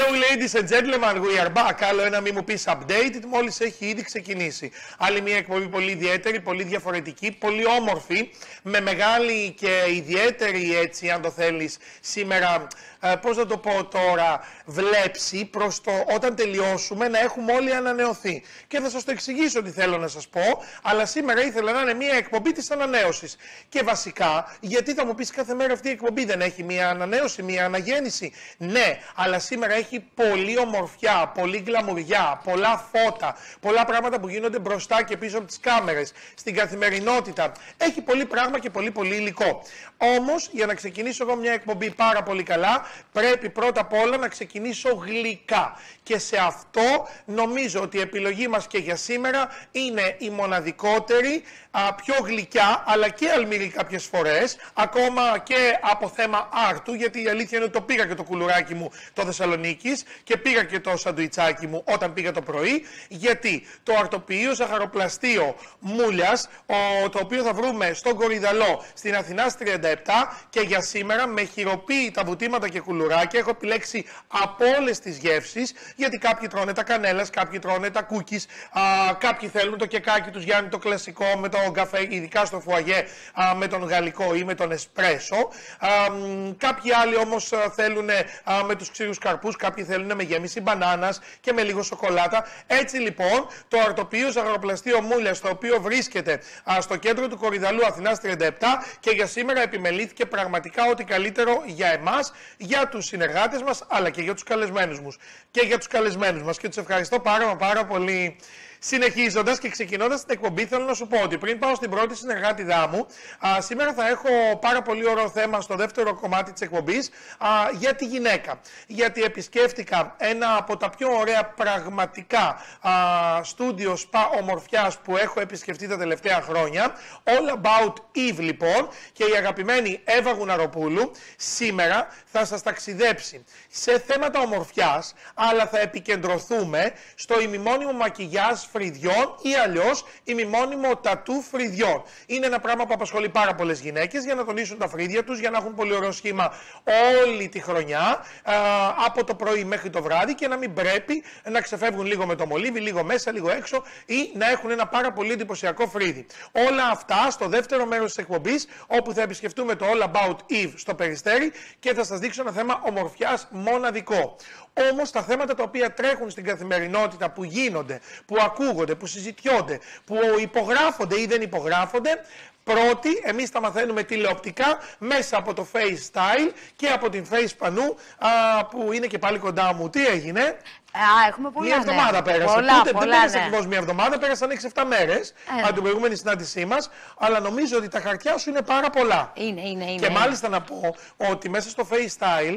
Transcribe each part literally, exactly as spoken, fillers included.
Hello ladies and gentlemen, we are back. Άλλο ένα μη μου πεις updated, μόλις έχει ήδη ξεκινήσει. Άλλη μια εκπομπή πολύ ιδιαίτερη, πολύ διαφορετική, πολύ όμορφη, με μεγάλη και ιδιαίτερη, έτσι αν το θέλεις, σήμερα, ε, πώς να το πω τώρα, βλέψη προς το όταν τελειώσουμε να έχουμε όλοι ανανεωθεί. Και θα σας το εξηγήσω τι θέλω να σας πω, αλλά σήμερα ήθελα να είναι μια εκπομπή της ανανέωσης. Και βασικά, γιατί θα μου πεις κάθε μέρα αυτή η εκπομπή δεν έχει μια ανανέωση, μια αναγέννηση? Ναι, αλλά σήμερα έχει πολύ ομορφιά, πολύ γκλαμουριά, πολλά φώτα, πολλά πράγματα που γίνονται μπροστά και πίσω από τις κάμερες, στην καθημερινότητα. Έχει πολύ πράγμα και πολύ πολύ υλικό. Όμως, για να ξεκινήσω εγώ μια εκπομπή πάρα πολύ καλά, πρέπει πρώτα απ' όλα να ξεκινήσω γλυκά. Και σε αυτό νομίζω ότι η επιλογή μας και για σήμερα είναι η μοναδικότερη, α, πιο γλυκιά, αλλά και αλμυρή κάποιες φορές, ακόμα και από θέμα άρτου, γιατί η αλήθεια είναι ότι το πήγα και το κουλουράκι μου το Θεσσαλονίκης και πήγα και το σαντουιτσάκι μου όταν πήγα το πρωί, γιατί το αρτοποιείο ζαχαροπλαστείο Μούλιας, ο, το οποίο θα βρούμε στον Κορυδαλό στην Αθηνάς τριάντα επτά, και για σήμερα με χειροποίητα βουτήματα και κουλουράκια έχω επιλέξει από όλες τις γεύσεις, γιατί κάποιοι τρώνε τα κανέλας, κάποιοι τρώνε τα κούκκις, κάποιοι θέλουν το κεκάκι τους Γιάννη το κλασικό με τον καφέ, ειδικά στο φουαγέ α, με τον γαλλικό ή με τον εσπρέσο. Α, κάποιοι άλλοι όμως α, θέλουν α, με τους ξηρούς καρπούς, κάποιοι θέλουν με γέμιση μπανάνας και με λίγο σοκολάτα. Έτσι λοιπόν το αρτοποιείο ζαχαροπλαστείο Μούλιας, το οποίο βρίσκεται α, στο κέντρο του Κορυδαλού Αθηνάς τριάντα επτά, και για σήμερα επιμελήθηκε πραγματικά ό,τι καλύτερο για εμάς, για τους συνεργάτες μας, αλλά και για τους καλεσμένους μας. Και για τους καλεσμένους μας και τους ευχαριστώ πάρα πάρα πολύ. Συνεχίζοντας και ξεκινώντας την εκπομπή, θέλω να σου πω ότι πριν πάω στην πρώτη συνεργάτηδά μου, α, σήμερα θα έχω πάρα πολύ ωραίο θέμα στο δεύτερο κομμάτι της εκπομπής α, για τη γυναίκα. Γιατί επισκέφτηκα ένα από τα πιο ωραία πραγματικά στούντιο σπα ομορφιάς που έχω επισκεφτεί τα τελευταία χρόνια. All About Eve λοιπόν, και η αγαπημένη Εύα Γουναροπούλου σήμερα θα σας ταξιδέψει σε θέματα ομορφιάς, αλλά θα επικεντρωθούμε στο ημιμόνιμο μακιγιάζ φρυδιών ή αλλιώς ημιμόνιμο τατού φρυδιών. Είναι ένα πράγμα που απασχολεί πάρα πολλές γυναίκες για να τονίσουν τα φρύδια τους, για να έχουν πολύ ωραίο σχήμα όλη τη χρονιά, α, από το πρωί μέχρι το βράδυ, και να μην πρέπει να ξεφεύγουν λίγο με το μολύβι, λίγο μέσα, λίγο έξω, ή να έχουν ένα πάρα πολύ εντυπωσιακό φρύδι. Όλα αυτά στο δεύτερο μέρος της εκπομπής, όπου θα επισκεφτούμε το All About Eve στο Περιστέρι και θα σας δείξω ένα θέμα ομορφιάς μοναδικό. Όμως τα θέματα τα οποία τρέχουν στην καθημερινότητα, που γίνονται, που ακούγονται, που συζητιόνται, που υπογράφονται ή δεν υπογράφονται, πρώτη, εμείς τα μαθαίνουμε τηλεοπτικά μέσα από το FaceStyle και από την Face Πανού, α, που είναι και πάλι κοντά μου. Τι έγινε? Α, έχουμε πολλά, μια εβδομάδα ναι. πέρασε. Πολλά, Ούτε, πολλά, δεν πέρασε ναι. ακριβώς μια εβδομάδα, πέρασαν έξι εφτά μέρες ε. από την προηγούμενη συνάντησή μας, αλλά νομίζω ότι τα χαρτιά σου είναι πάρα πολλά. Είναι, είναι, είναι. Και μάλιστα να πω ότι μέσα στο FaceStyle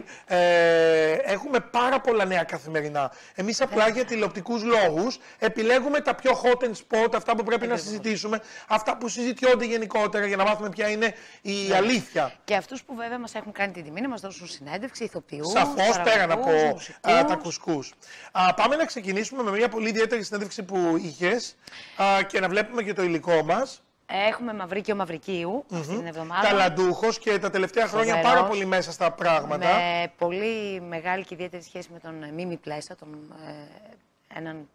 ε, έχουμε πάρα πολλά νέα καθημερινά. Εμείς απλά ε. για τηλεοπτικούς λόγους επιλέγουμε τα πιο hot and spot, αυτά που πρέπει ε, να συζητήσουμε, αυτά που συζητιόνται γενικότερα, για να μάθουμε ποια είναι η ε. αλήθεια. Και αυτούς που βέβαια μας έχουν κάνει την τιμή να μας δώσουν συνέντευξη, ηθοποιούς, σαφώς, πέραν από α, τα κουσκούς. Α, πάμε να ξεκινήσουμε με μια πολύ ιδιαίτερη συνέντευξη που είχες α, και να βλέπουμε και το υλικό μας. Έχουμε Μαυρίκιο Μαυρικίου mm-hmm. αυτή την εβδομάδα. Ταλαντούχος και τα τελευταία χρόνια Φοβερός, πάρα πολύ μέσα στα πράγματα. Με πολύ μεγάλη και ιδιαίτερη σχέση με τον Μίμη Πλέσσα, τον, ε, έναν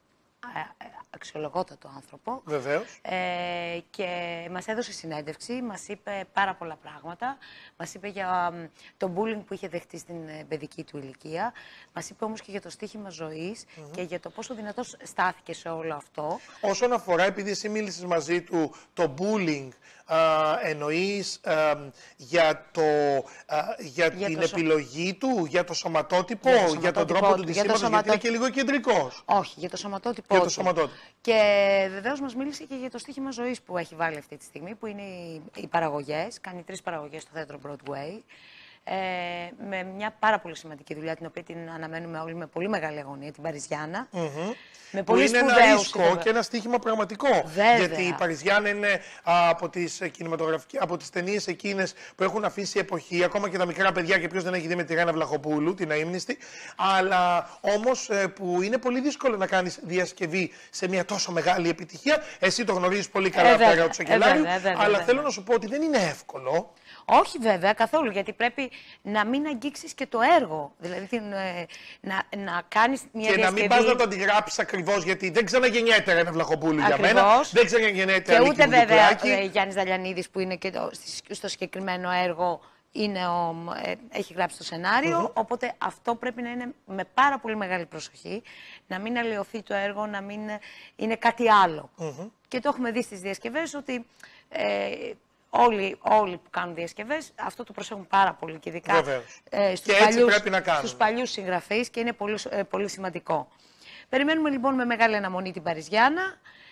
αξιολογότατο άνθρωπο. Βεβαίως. Ε, και μας έδωσε συνέντευξη, μας είπε πάρα πολλά πράγματα. Μας είπε για το bullying που είχε δεχτεί στην παιδική του ηλικία. Μας είπε όμως και για το στοίχημα ζωής mm-hmm. και για το πόσο δυνατός στάθηκε σε όλο αυτό. Όσον αφορά, επειδή εσύ μίλησες μαζί του, το bullying, Uh, εννοείς uh, για, το, uh, για, για την το επιλογή του, για το σωματότυπο, για, το για τον τρόπο του ντυσίματος, σωματό... γιατί είναι και λίγο κεντρικός. Όχι, για το σωματότυπο. Για το σωματότυπο. Και βεβαίως μας μίλησε και για το στοίχημα ζωής που έχει βάλει αυτή τη στιγμή, που είναι οι, οι παραγωγές, κάνει τρεις παραγωγές στο θέατρο Broadway. Ε, με μια πάρα πολύ σημαντική δουλειά, την οποία την αναμένουμε όλοι με πολύ μεγάλη αγωνία, την Παριζιάνα. Mm-hmm. Με πολύ που είναι ένα ρίσκο και ένα στοίχημα πραγματικό. Βέβαια. Γιατί η Παριζιάνα είναι α, από τις κινηματογραφικές, από τις ταινίες εκείνες που έχουν αφήσει εποχή, ακόμα και τα μικρά παιδιά, και ποιος δεν έχει δει με τη Ρένα Βλαχοπούλου, την αείμνηστη, αλλά όμως ε, που είναι πολύ δύσκολο να κάνεις διασκευή σε μια τόσο μεγάλη επιτυχία. Εσύ το γνωρίζεις πολύ καλά, πέρα του Σακελάριου, αλλά θέλω να σου πω ότι δεν είναι εύκολο. Όχι βέβαια, καθόλου, γιατί πρέπει να μην αγγίξεις και το έργο. Δηλαδή την, ε, να, να κάνεις μια και διασκευή. Και να μην πας να το αντιγράψεις ακριβώς, γιατί δεν ξαναγεννιέται ένα Βλαχοπούλου για μένα. Δεν ξαναγεννιέται και ούτε βέβαια ο ε, Γιάννης Δαλιανίδης που είναι και το, στο συγκεκριμένο έργο είναι ο, ε, έχει γράψει το σενάριο, mm-hmm. οπότε αυτό πρέπει να είναι με πάρα πολύ μεγάλη προσοχή, να μην αλλοιωθεί το έργο, να μην είναι κάτι άλλο. Mm-hmm. Και το έχουμε δει στις διασκευές ότι ε, όλοι, όλοι που κάνουν διασκευές αυτό το προσέχουν πάρα πολύ και ειδικά ε, στους, και παλιούς, πρέπει να στους παλιούς συγγραφείς και είναι πολύ, ε, πολύ σημαντικό. Περιμένουμε λοιπόν με μεγάλη αναμονή την Παριζιάνα.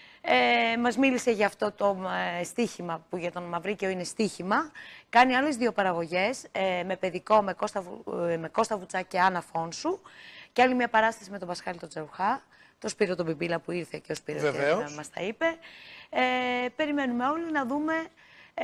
Ε, μας μίλησε για αυτό το ε, στίχημα που για τον Μαυρίκιο είναι στίχημα. Κάνει άλλες δύο παραγωγές ε, με παιδικό, με Κώστα, ε, με Κώστα Βουτσά και Άννα Φόνσου και άλλη μια παράσταση με τον Πασχάλη τον Τζαρουχά, το Σπύρο τον Πιμπίλα που ήρθε και ο Σπύρος και μας τα είπε. Ε, περιμένουμε όλοι να δούμε ε,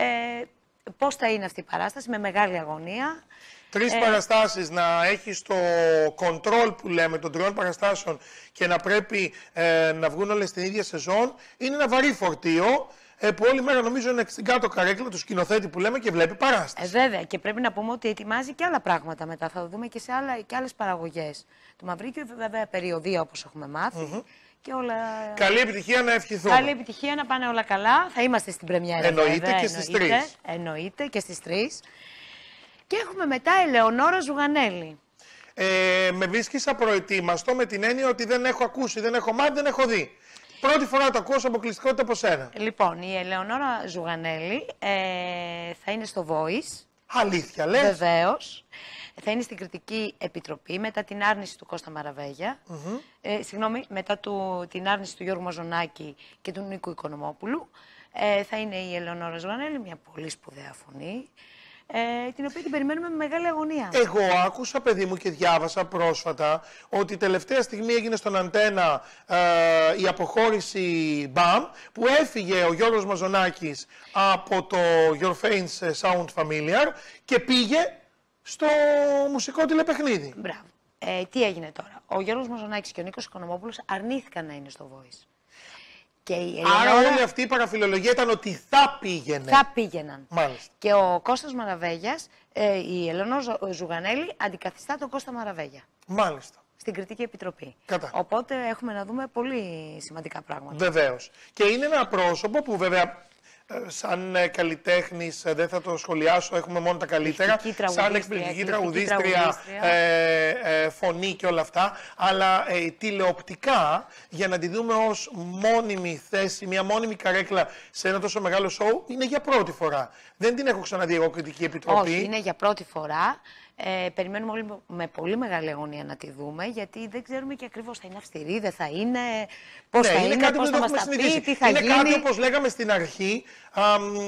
πώς θα είναι αυτή η παράσταση με μεγάλη αγωνία. Τρεις ε... παραστάσεις, να έχεις το control που λέμε των τριών παραστάσεων και να πρέπει ε, να βγουν όλες την ίδια σεζόν, είναι ένα βαρύ φορτίο ε, που όλη μέρα νομίζω είναι στην κάτω καρέκλα του σκηνοθέτη που λέμε και βλέπει παράσταση. Ε, βέβαια, και πρέπει να πούμε ότι ετοιμάζει και άλλα πράγματα μετά. Θα το δούμε και σε άλλα, και άλλες παραγωγές. Το Μαυρίκιο βέβαια περιοδία όπως έχουμε μάθει. Mm-hmm. Και όλα... Καλή επιτυχία να ευχηθούμε. Καλή επιτυχία να πάνε όλα καλά. Θα είμαστε στην πρεμιέρα. Εννοείται βέβαια, και στις τρεις. Εννοείται και στις τρεις. Και έχουμε μετά Ελεονόρα Ζουγανέλη. Ε, με βρίσκεις απροετοίμαστο με την έννοια ότι δεν έχω ακούσει, δεν έχω μάθει, δεν έχω δει. Πρώτη φορά το ακούω αποκλειστικότητα από σένα. Λοιπόν, η Ελεονόρα Ζουγανέλη ε, θα είναι στο Voice. Αλήθεια, λες? Βεβαίως. Θα είναι στην Κριτική Επιτροπή μετά την άρνηση του Κώστα Μαραβέγια. Mm-hmm. ε, συγγνώμη, μετά του, την άρνηση του Γιώργου Μαζονάκη και του Νίκου Οικονομόπουλου. Ε, θα είναι η Ελεονόρα Ζουγανέλη, μια πολύ σπουδαία φωνή. Ε, την οποία την περιμένουμε με μεγάλη αγωνία. Εγώ άκουσα, παιδί μου, και διάβασα πρόσφατα ότι τελευταία στιγμή έγινε στον Αντένα ε, η αποχώρηση μπαμ, που έφυγε ο Γιώργος Μαζονάκης από το Your Face Sound Familiar και πήγε στο μουσικό τηλεπαιχνίδι. Μπράβο. Ε, τι έγινε τώρα? Ο Γιώργος Μαζονάκης και ο Νίκος Οικονομόπουλος αρνήθηκαν να είναι στο Voice. Και η Άρα Ελεονόρα... όλη αυτή η παραφιλολογία ήταν ότι θα πήγαινε. Θα πήγαιναν. Μάλιστα. Και ο Κώστας Μαραβέγιας, ε, η Ελεονόρα Ζουγανέλη αντικαθιστά τον Κώστα Μαραβέγια. Μάλιστα. Στην Κριτική Επιτροπή. Κατά. Οπότε έχουμε να δούμε πολύ σημαντικά πράγματα. Βεβαίως. Και είναι ένα πρόσωπο που βέβαια σαν καλλιτέχνης δεν θα το σχολιάσω, έχουμε μόνο τα καλύτερα. Σαν εκπληκτική τραγουδίστρια, ε, ε, φωνή και όλα αυτά. Αλλά ε, τηλεοπτικά, για να τη δούμε ως μόνιμη θέση, μια μόνιμη καρέκλα σε ένα τόσο μεγάλο σοου, είναι για πρώτη φορά. Δεν την έχω ξαναδεί εγώ Κριτική Επιτροπή. Όχι, είναι για πρώτη φορά. Ε, περιμένουμε όλοι με πολύ μεγάλη αγωνία να τη δούμε, γιατί δεν ξέρουμε και ακριβώς θα είναι αυστηρή, δεν θα είναι, πώς ναι, θα είναι, είναι, πώς θα μας τα πει, τι θα είναι γίνει. Είναι κάτι, όπως λέγαμε στην αρχή, α,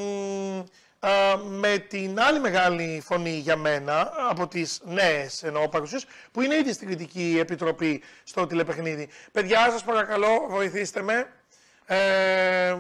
α, με την άλλη μεγάλη φωνή για μένα, από τις νέες εννοώ παρουσίες, που είναι ήδη στην Κριτική Επιτροπή στο τηλεπαιχνίδι. Παιδιά, σας παρακαλώ, βοηθήστε με. Ε, ε,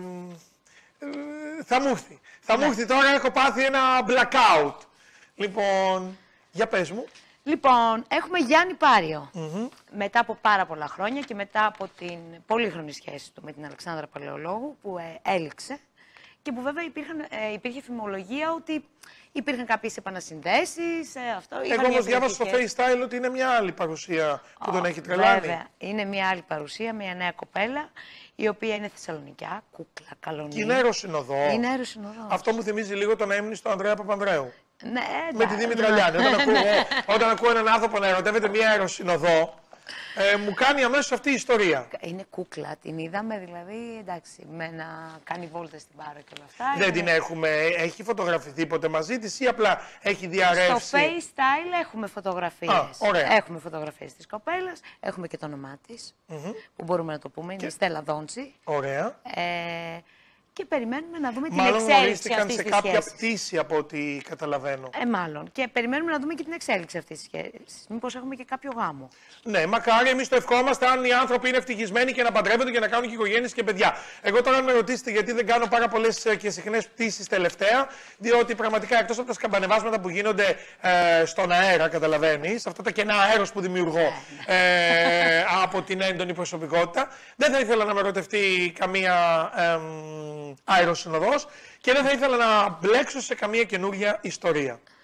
θα μου έρθει. Θα ναι. μου έρθει τώρα, έχω πάθει ένα blackout. Λοιπόν... Για πες μου. Λοιπόν, έχουμε Γιάννη Πάριο. Mm-hmm. Μετά από πάρα πολλά χρόνια και μετά από την πολύχρονη σχέση του με την Αλεξάνδρα Παλαιολόγου που ε, έληξε και που βέβαια υπήρχαν, ε, υπήρχε φημολογία ότι υπήρχαν κάποιες επανασυνδέσεις. Ε, αυτό, Εγώ όμως διάβασα στο FaceTime ότι είναι μια άλλη παρουσία που oh, τον έχει τρελάνει. Βέβαια, είναι μια άλλη παρουσία, μια νέα κοπέλα η οποία είναι Θεσσαλονικιά, κούκλα, καλονή. Και είναι αεροσυνοδό. Είναι αεροσυνοδό. Αυτό μου θυμίζει λίγο τον έμνη στο Ανδρέα Παπανδρέου. Ναι, με τη Δήμητρα Λιάννη. Όταν, ακούω, όταν ακούω έναν άνθρωπο να ερωτεύεται μία αεροσυνοδό, ε, μου κάνει αμέσως αυτή η ιστορία. Είναι κούκλα, την είδαμε δηλαδή, εντάξει, με να κάνει βόλτες στην Πάρο και όλα αυτά. Δεν είναι... την έχουμε, έχει φωτογραφηθεί ποτέ μαζί της ή απλά έχει διαρρεύσει? Στο FaceTime έχουμε φωτογραφίες. Α, ωραία. Έχουμε φωτογραφίες της κοπέλας, έχουμε και το όνομά της, mm-hmm. που μπορούμε να το πούμε, είναι και... Στέλλα Δόντσι. Ωραία. Ε, και περιμένουμε να δούμε την μάλλον εξέλιξη αυτής σε της κάποια σχέσης. πτήση από ό,τι καταλαβαίνω. Ε, μάλλον. Και περιμένουμε να δούμε και την εξέλιξη αυτής της σχέσης. Μήπως έχουμε και κάποιο γάμο. Ναι, μακάρι, εμείς το ευχόμαστε αν οι άνθρωποι είναι ευτυχισμένοι και να παντρεύονται και να κάνουν και οικογένειες και παιδιά. Εγώ τώρα, αν με ρωτήσετε γιατί δεν κάνω πάρα πολλές και συχνές πτήσεις τελευταία, διότι πραγματικά εκτός από τα σκαμπανεβάσματα που γίνονται ε, στον αέρα, καταλαβαίνεις, αυτά τα κενά αέρος που δημιουργώ ε, από την έντονη προσωπικότητα, δεν θα ήθελα να με ρωτευτεί καμία ε, αεροσυνοδός και δεν θα ήθελα να μπλέξω σε καμία καινούργια ιστορία.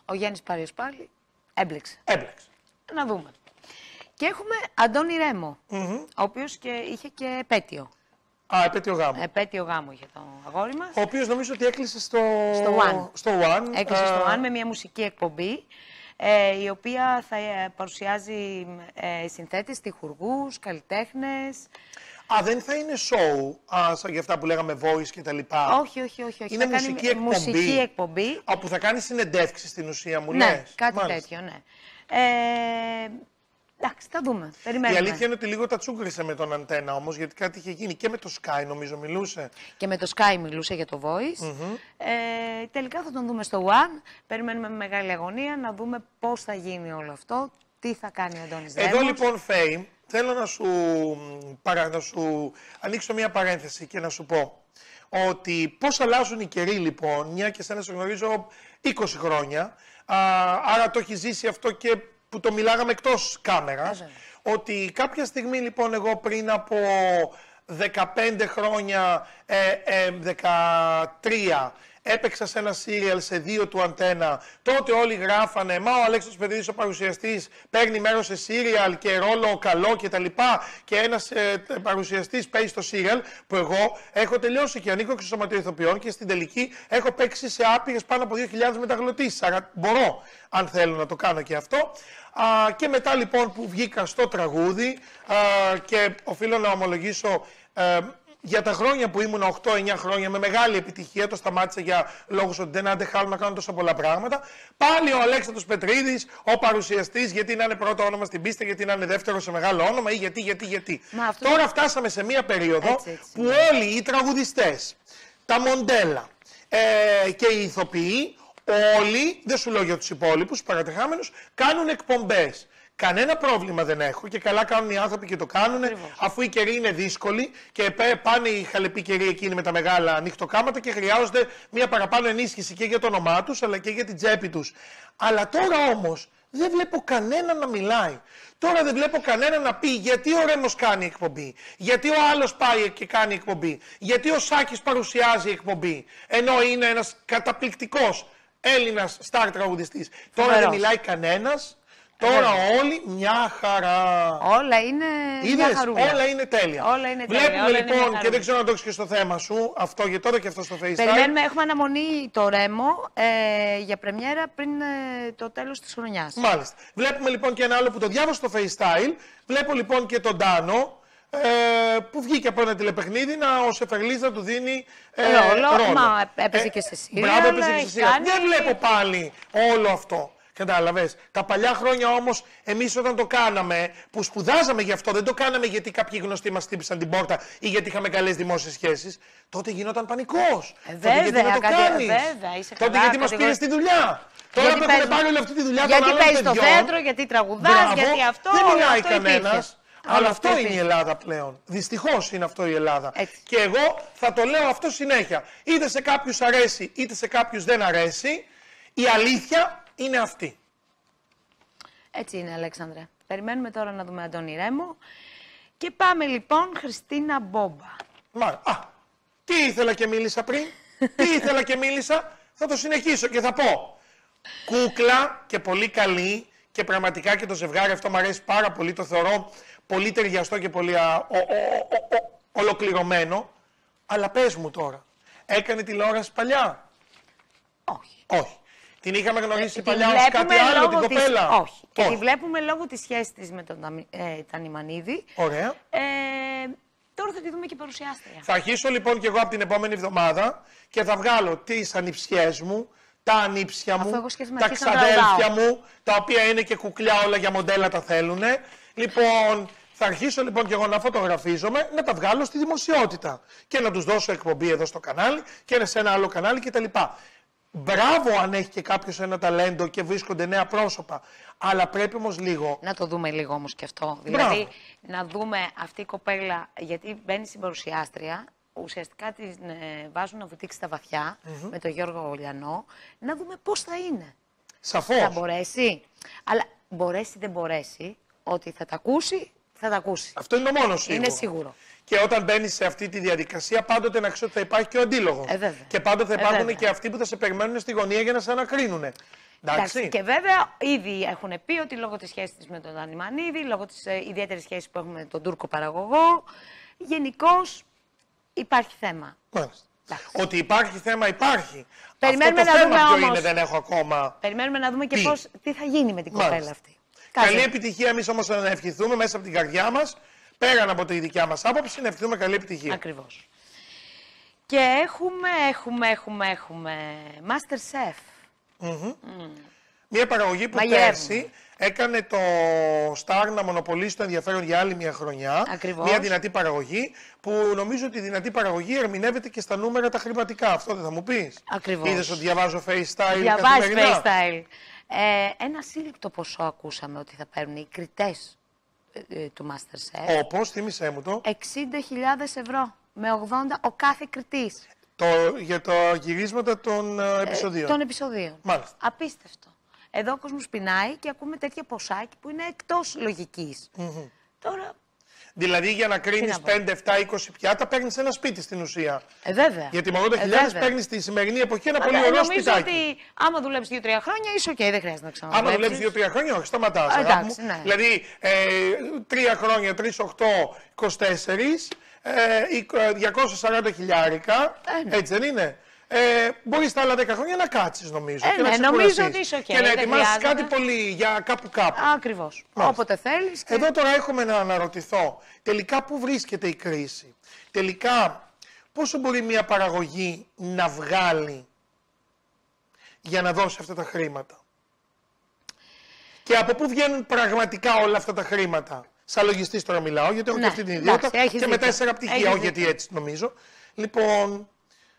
Ο Γιάννης Πάριος πάλι έμπλεξε. Έμπλεξε. Να δούμε. Και έχουμε Αντώνη Ρέμο, Mm-hmm. ο οποίος και είχε και επέτειο. Α, επέτειο γάμου. Επέτειο γάμου είχε το αγόρι μας. Ο οποίος νομίζω ότι έκλεισε στο, Στο One. στο One. Έκλεισε Α, στο One με μια μουσική εκπομπή, ε, η οποία θα ε, παρουσιάζει ε, συνθέτες, τυχουργούς, καλλιτέχνες. Α, δεν θα είναι show, α, σαν για αυτά που λέγαμε voice και τα λοιπά. Όχι, όχι, όχι. όχι. Είναι θα κάνει μουσική εκπομπή. μουσική εκπομπή. Όπου θα κάνει συνεντεύξεις στην ουσία, μου Ναι, λες. κάτι Μάλιστα. τέτοιο, ναι. Ε, εντάξει, θα δούμε. Περιμένουμε. Η αλήθεια είναι ότι λίγο τα τσούγκρισε με τον Αντένα όμως, γιατί κάτι είχε γίνει και με το Sky νομίζω μιλούσε. Και με το Sky μιλούσε για το Voice. Mm-hmm. Ε, τελικά θα τον δούμε στο One. Περιμένουμε με μεγάλη αγωνία να δούμε πώς θα γίνει όλο αυτό, τι θα κάνει ο Αντώνης Ρέμος. Εδώ λοιπόν, Φέη, θέλω να σου, παρα, να σου ανοίξω μια παρένθεση και να σου πω ότι πώς αλλάζουν οι καιροί λοιπόν, μια και σένα σε γνωρίζω είκοσι χρόνια, α, άρα το έχει ζήσει αυτό και που το μιλάγαμε εκτός κάμερας, Άζε. ότι κάποια στιγμή λοιπόν εγώ πριν από δεκαπέντε χρόνια, ε, ε, δεκατρία, έπαιξα σε ένα σύριαλ σε δύο του Αντένα. Τότε όλοι γράφανε, μα ο Αλέξανδρος Πετρίδης ο παρουσιαστής παίρνει μέρος σε σύριαλ και ρόλο καλό κτλ. Και, και ένας ε, παρουσιαστής παίζει στο σύριαλ που εγώ έχω τελειώσει και ανήκω και στο Σωματείο Ηθοποιών και στην τελική έχω παίξει σε άπειρες πάνω από δύο χιλιάδες μεταγλωτήσεις. Άρα μπορώ, αν θέλω, να το κάνω και αυτό. Α, και μετά λοιπόν που βγήκα στο τραγούδι α, και οφείλω να ομολογήσω ε, για τα χρόνια που ήμουν, οκτώ εννιά χρόνια, με μεγάλη επιτυχία, το σταμάτησα για λόγους ότι δεν άντεχα άλλο να κάνω τόσα πολλά πράγματα. Πάλι ο Αλέξανδρος Πετρίδης, ο παρουσιαστής, γιατί να είναι πρώτο όνομα στην πίστα, γιατί να είναι δεύτερο σε μεγάλο όνομα ή γιατί, γιατί, γιατί. Αυτό... Τώρα φτάσαμε σε μία περίοδο έτσι, έτσι. που όλοι οι τραγουδιστές, τα μοντέλα ε, και οι ηθοποιοί, όλοι, δεν σου λέω για τους υπόλοιπους, παρατεχάμενους, κάνουν εκπομπές. Κανένα πρόβλημα δεν έχω και καλά κάνουν οι άνθρωποι και το κάνουν, αφού οι καιροί είναι δύσκολοι και πάνε οι χαλεποί καιροί εκείνοι με τα μεγάλα νυχτοκάματα και χρειάζονται μια παραπάνω ενίσχυση και για το όνομά τους αλλά και για την τσέπη τους. Αλλά τώρα όμως δεν βλέπω κανένα να μιλάει. Τώρα δεν βλέπω κανένα να πει γιατί ο Ρέμος κάνει εκπομπή, γιατί ο άλλος πάει και κάνει εκπομπή, γιατί ο Σάκης παρουσιάζει εκπομπή, ενώ είναι ένας καταπληκτικός Έλληνας στάρ τραγουδιστής. Τώρα δεν μιλάει κανένας. Τώρα όλοι μια χαρά. Όλα είναι μια χαρούλα. Όλα είναι τέλεια. Όλα είναι τέλεια. Βλέπουμε όλα λοιπόν, είναι και δεν ξέρω αν το έχεις και στο θέμα σου, αυτό και τώρα και αυτό στο FaceTime. Περιμένουμε, έχουμε αναμονή το Ρέμο ε, για πρεμιέρα πριν ε, το τέλος της χρονιάς. Μάλιστα. Βλέπουμε λοιπόν και ένα άλλο που το διάβασα στο FaceTime. Βλέπω λοιπόν και τον Τάνο, ε, που βγήκε από ένα τηλεπαιχνίδι να ο Σεφερλής να του δίνει ε, ρόλο. ρόλο. Μα έπαιζε και σε σύριαλ. Μπράβο, έπαιζε και σε σύριαλ. Κάνει... Δεν βλέπω πάλι όλο αυτό. Κατάλαβες. Τα παλιά χρόνια όμως, εμείς όταν το κάναμε, που σπουδάζαμε γι' αυτό, δεν το κάναμε γιατί κάποιοι γνωστοί μας χτύπησαν την πόρτα ή γιατί είχαμε καλές δημόσιες σχέσεις, τότε γινόταν πανικός. Ε, τότε γιατί να το κάτι, κάνεις. βέβαια, είσαι τότε καλά, γιατί μας πήρες τη δουλειά. Τώρα γιατί που έχουμε πάρει όλη αυτή τη δουλειά γιατί των άλλων παίζεις στο παιδιών, θέατρο, γιατί τραγουδάς, μπράβο, γιατί αυτό. δεν μιλάει αυτό κανένας. Αλλά Όλο αυτό αυτό είναι η Ελλάδα πλέον. Δυστυχώς είναι αυτό η Ελλάδα. Έτσι. Και εγώ θα το λέω αυτό συνέχεια. Είτε σε κάποιους αρέσει, είτε σε κάποιους δεν αρέσει. Η αλήθεια είναι αυτή. Έτσι είναι, Αλέξανδρε. Περιμένουμε τώρα να δούμε Αντώνη Ρέμο. Και πάμε λοιπόν Χριστίνα Μπόμπα. Μα, α, τι ήθελα και μίλησα πριν. Τι ήθελα και μίλησα. Θα το συνεχίσω και θα πω. Κούκλα και πολύ καλή και πραγματικά και το ζευγάρι αυτό μου αρέσει πάρα πολύ. Το θεωρώ πολύ ταιριαστό και πολύ α, ο, ο, ο, ο, ολοκληρωμένο. Αλλά πες μου τώρα, έκανε τηλεόραση παλιά? Όχι. Όχι. Την είχαμε γνωρίσει Ε, παλιά τη ως κάτι άλλο, την της... κοπέλα. Όχι. Και τη βλέπουμε λόγω της σχέσης της με τον ε, Τανιμανίδη. Ωραία. Ε, τώρα θα τη δούμε και παρουσιάστρια. Θα αρχίσω λοιπόν και εγώ από την επόμενη εβδομάδα και θα βγάλω τις ανιψιές μου, τα ανήψια μου, τα ξαδέλφια μου, τα οποία είναι και κουκλιά όλα για μοντέλα τα θέλουνε. Λοιπόν, θα αρχίσω λοιπόν και εγώ να φωτογραφίζομαι, να τα βγάλω στη δημοσιότητα και να τους δώσω εκπομπή εδώ στο κανάλι και σε ένα άλλο κανάλι κτλ. Μπράβο αν έχει και κάποιος ένα ταλέντο και βρίσκονται νέα πρόσωπα. Αλλά πρέπει όμως λίγο. Να το δούμε λίγο όμως και αυτό. Μπράβο. Δηλαδή, να δούμε αυτή η κοπέλα, γιατί μπαίνει στην παρουσιάστρια, ουσιαστικά την ε, βάζουν να βουτήξει στα βαθιά mm-hmm. με τον Γιώργο Γολιανό, να δούμε πώς θα είναι. Σαφώς. Θα μπορέσει. Αλλά μπορέσει ή δεν μπορέσει, ότι θα τα ακούσει, θα τα ακούσει. Αυτό είναι το μόνο σίγουρο. Είναι σίγουρο. Και όταν μπαίνει σε αυτή τη διαδικασία, πάντοτε να ξέρει ότι θα υπάρχει και ο αντίλογος. Ε, και πάντοτε θα υπάρχουν ε, και αυτοί που θα σε περιμένουν στη γωνία για να σε ανακρίνουν. Εντάξει. Και βέβαια ήδη έχουν πει ότι λόγω της σχέσης της με τον Δάνη Μανίδη, λόγω της ε, ιδιαίτερης σχέσης που έχουμε με τον Τούρκο παραγωγό, γενικώς υπάρχει θέμα. Μάλιστα. Εντάξει. Ότι υπάρχει θέμα, υπάρχει. Περιμένουμε Αυτό το να θέμα δούμε ποιο όμως. είναι, δεν έχω ακόμα. Περιμένουμε να δούμε και πει. πώς, τι θα γίνει με την Μάλιστα. κοπέλα αυτή. Καλή Κάτσε. επιτυχία, εμείς όμως να ευχηθούμε μέσα από την καρδιά μας, πέραν από τη δικιά μας άποψη, να ευχηθούμε καλή επιτυχία. Ακριβώς. Και έχουμε, έχουμε, έχουμε, έχουμε MasterChef. Mm-hmm. Mm. Μια παραγωγή που Μαγειρεύουμε. πέρσι έκανε το Star να μονοπολίσει το ενδιαφέρον για άλλη μια χρονιά. Ακριβώς. Μια δυνατή παραγωγή που νομίζω ότι η δυνατή παραγωγή ερμηνεύεται και στα νούμερα τα χρηματικά. Αυτό δεν θα μου πεις? Ακριβώς. Είδες ότι διαβάζω FaceTime Διαβάζει καθημερινά? FaceTime. Ε, ένα σύλληπτο ποσό ακούσαμε ότι θα παίρνουν οι κριτές ε, ε, του MasterChef. Όπως, θύμισέ μου το. εξήντα χιλιάδες ευρώ με ογδόντα ο κάθε κριτής. το για τα γυρίσματα των ε, επεισοδίων. Ε, των επεισοδίων. Μάλιστα. Απίστευτο. Εδώ ο κόσμος πεινάει και ακούμε τέτοια ποσά που είναι εκτός λογικής. Mm-hmm. Τώρα, Δηλαδή για να κρίνεις να πω. πέντε, επτά, είκοσι πιάτα παίρνεις ένα σπίτι στην ουσία. ε, βέβαια. Γιατί με ογδόντα Ε, χιλιάδες βέβαια. παίρνεις στη σημερινή εποχή ένα Μα, πολύ ε, ωραίο νομίζω σπιτάκι. ότι άμα δουλέψεις δύο τρία χρόνια είσαι οκ, δεν χρειάζεται να ξαναδουλέψεις. Άμα δουλεύεις δύο τρία χρόνια, όχι, σταματάς. Α, αγάπη εντάξει, μου. ναι. Δηλαδή, ε, τρία χρόνια, τρία, οκτώ, είκοσι τέσσερα, ε, διακόσια σαράντα χιλιάρικα, Ε, ναι. έτσι δεν είναι? Ε, μπορείς τα άλλα δέκα χρόνια να κάτσεις, νομίζω. Ε, και να ναι, ξεκουραστείς. νομίζω ότι είσαι οκ, Και να δεν ετοιμάσεις χρειάζεται. κάτι πολύ για κάπου κάπου. Ακριβώς. Μάλιστα. Όποτε θέλεις. Και... Εδώ τώρα έχουμε να αναρωτηθώ, τελικά πού βρίσκεται η κρίση? Τελικά, πόσο μπορεί μια παραγωγή να βγάλει για να δώσει αυτά τα χρήματα? Και από πού βγαίνουν πραγματικά όλα αυτά τα χρήματα? Σαν λογιστής τώρα μιλάω, γιατί έχω Ναι, και αυτή την ιδιότητα εντάξει, έχεις και με δίκιο. τέσσερα πτυχία, Έχεις όχι δίκιο. γιατί έτσι νομίζω. Λοιπόν,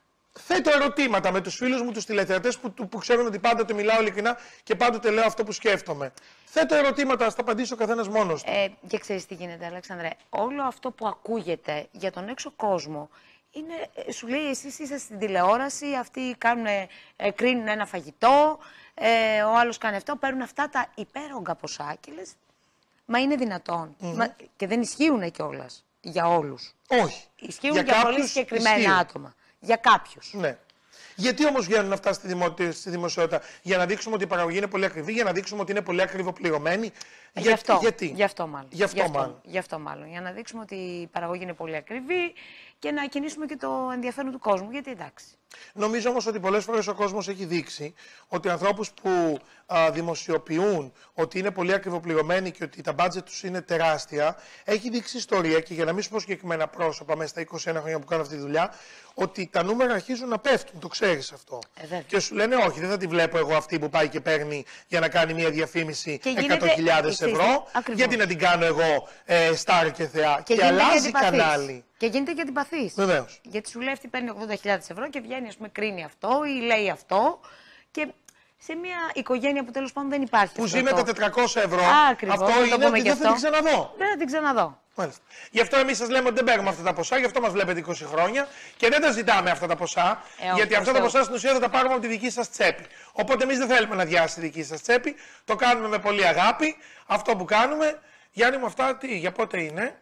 θέτω ερωτήματα με τους φίλους μου, τους τηλεθεατές που, που ξέρουν ότι πάντοτε μιλάω ειλικρινά και πάντοτε λέω αυτό που σκέφτομαι. Θέτω ερωτήματα, ας τα απαντήσει ο καθένας μόνος του. Ε, και ξέρεις τι γίνεται, Αλέξανδρε. Όλο αυτό που ακούγεται για τον έξω κόσμο είναι, ε, σου λέει, εσείς είστε στην τηλεόραση, αυτοί κάνουν, ε, κρίνουν ένα φαγητό, ε, ο άλλος κάνει αυτό, παίρνουν αυτά τα υπέρογκα ποσά και λες, μα είναι δυνατόν? Mm-hmm. Μα, και δεν ισχύουν κιόλας για όλους. Όχι. Ισχύουν για, για πολύ κάποιους συγκεκριμένα ισχύουν. άτομα. Για κάποιους. Ναι. Γιατί όμως βγαίνουν αυτά στη, δημο... στη δημοσιότητα? Για να δείξουμε ότι η παραγωγή είναι πολύ ακριβή, για να δείξουμε ότι είναι πολύ ακριβοπληρωμένη? Γι' αυτό, γιατί? γι' αυτό μάλλον. Γι' αυτό μάλλον. Γι' αυτό μάλλον. Για να δείξουμε ότι η παραγωγή είναι πολύ ακριβή και να κινήσουμε και το ενδιαφέρον του κόσμου. Γιατί εντάξει. Νομίζω όμως ότι πολλές φορές ο κόσμος έχει δείξει ότι ανθρώπους που α, δημοσιοποιούν ότι είναι πολύ ακριβοπληρωμένοι και ότι τα μπάτζετ τους είναι τεράστια, έχει δείξει ιστορία, και για να μην σου πω συγκεκριμένα πρόσωπα μέσα στα είκοσι ένα χρόνια που κάνω αυτή τη δουλειά, ότι τα νούμερα αρχίζουν να πέφτουν, το ξέρεις αυτό. Ε, και σου λένε όχι, δεν θα τη βλέπω εγώ αυτή που πάει και παίρνει για να κάνει μια διαφήμιση Και γίνεται- εκατό χιλιάδες είστε- ευρώ, ακριβώς. γιατί να την κάνω εγώ ε, στάρ και θεά. Και, γίνεται αλλάζει αντιπαθής. κανάλι. Και γίνεται και αντιπαθής. Βεβαίως. Γιατί σου λέει αυτή παίρνει ογδόντα χιλιάδες ευρώ και βγαίνει, ας πούμε, κρίνει αυτό ή λέει αυτό. Και σε μια οικογένεια που τέλος πάντων δεν υπάρχει. Που αυτό ζει με το- τα τετρακόσια ευρώ, Ακριβώς, αυτό να το είναι πούμε ότι και δεν θα την αυτό. ξαναδώ. Δεν θα την ξαναδώ. Μάλιστα. Γι' αυτό εμείς σας λέμε ότι δεν παίρνουμε αυτά τα ποσά, γι' αυτό μας βλέπετε είκοσι χρόνια και δεν τα ζητάμε αυτά τα ποσά, Ε, όχι, γιατί αυτά τα Θεού. ποσά στην ουσία θα τα πάρουμε από τη δική σας τσέπη. Οπότε εμείς δεν θέλουμε να διάσει τη δική σας τσέπη, το κάνουμε με πολύ αγάπη. Αυτό που κάνουμε, Γιάννη μου, αυτά τι, για πότε είναι?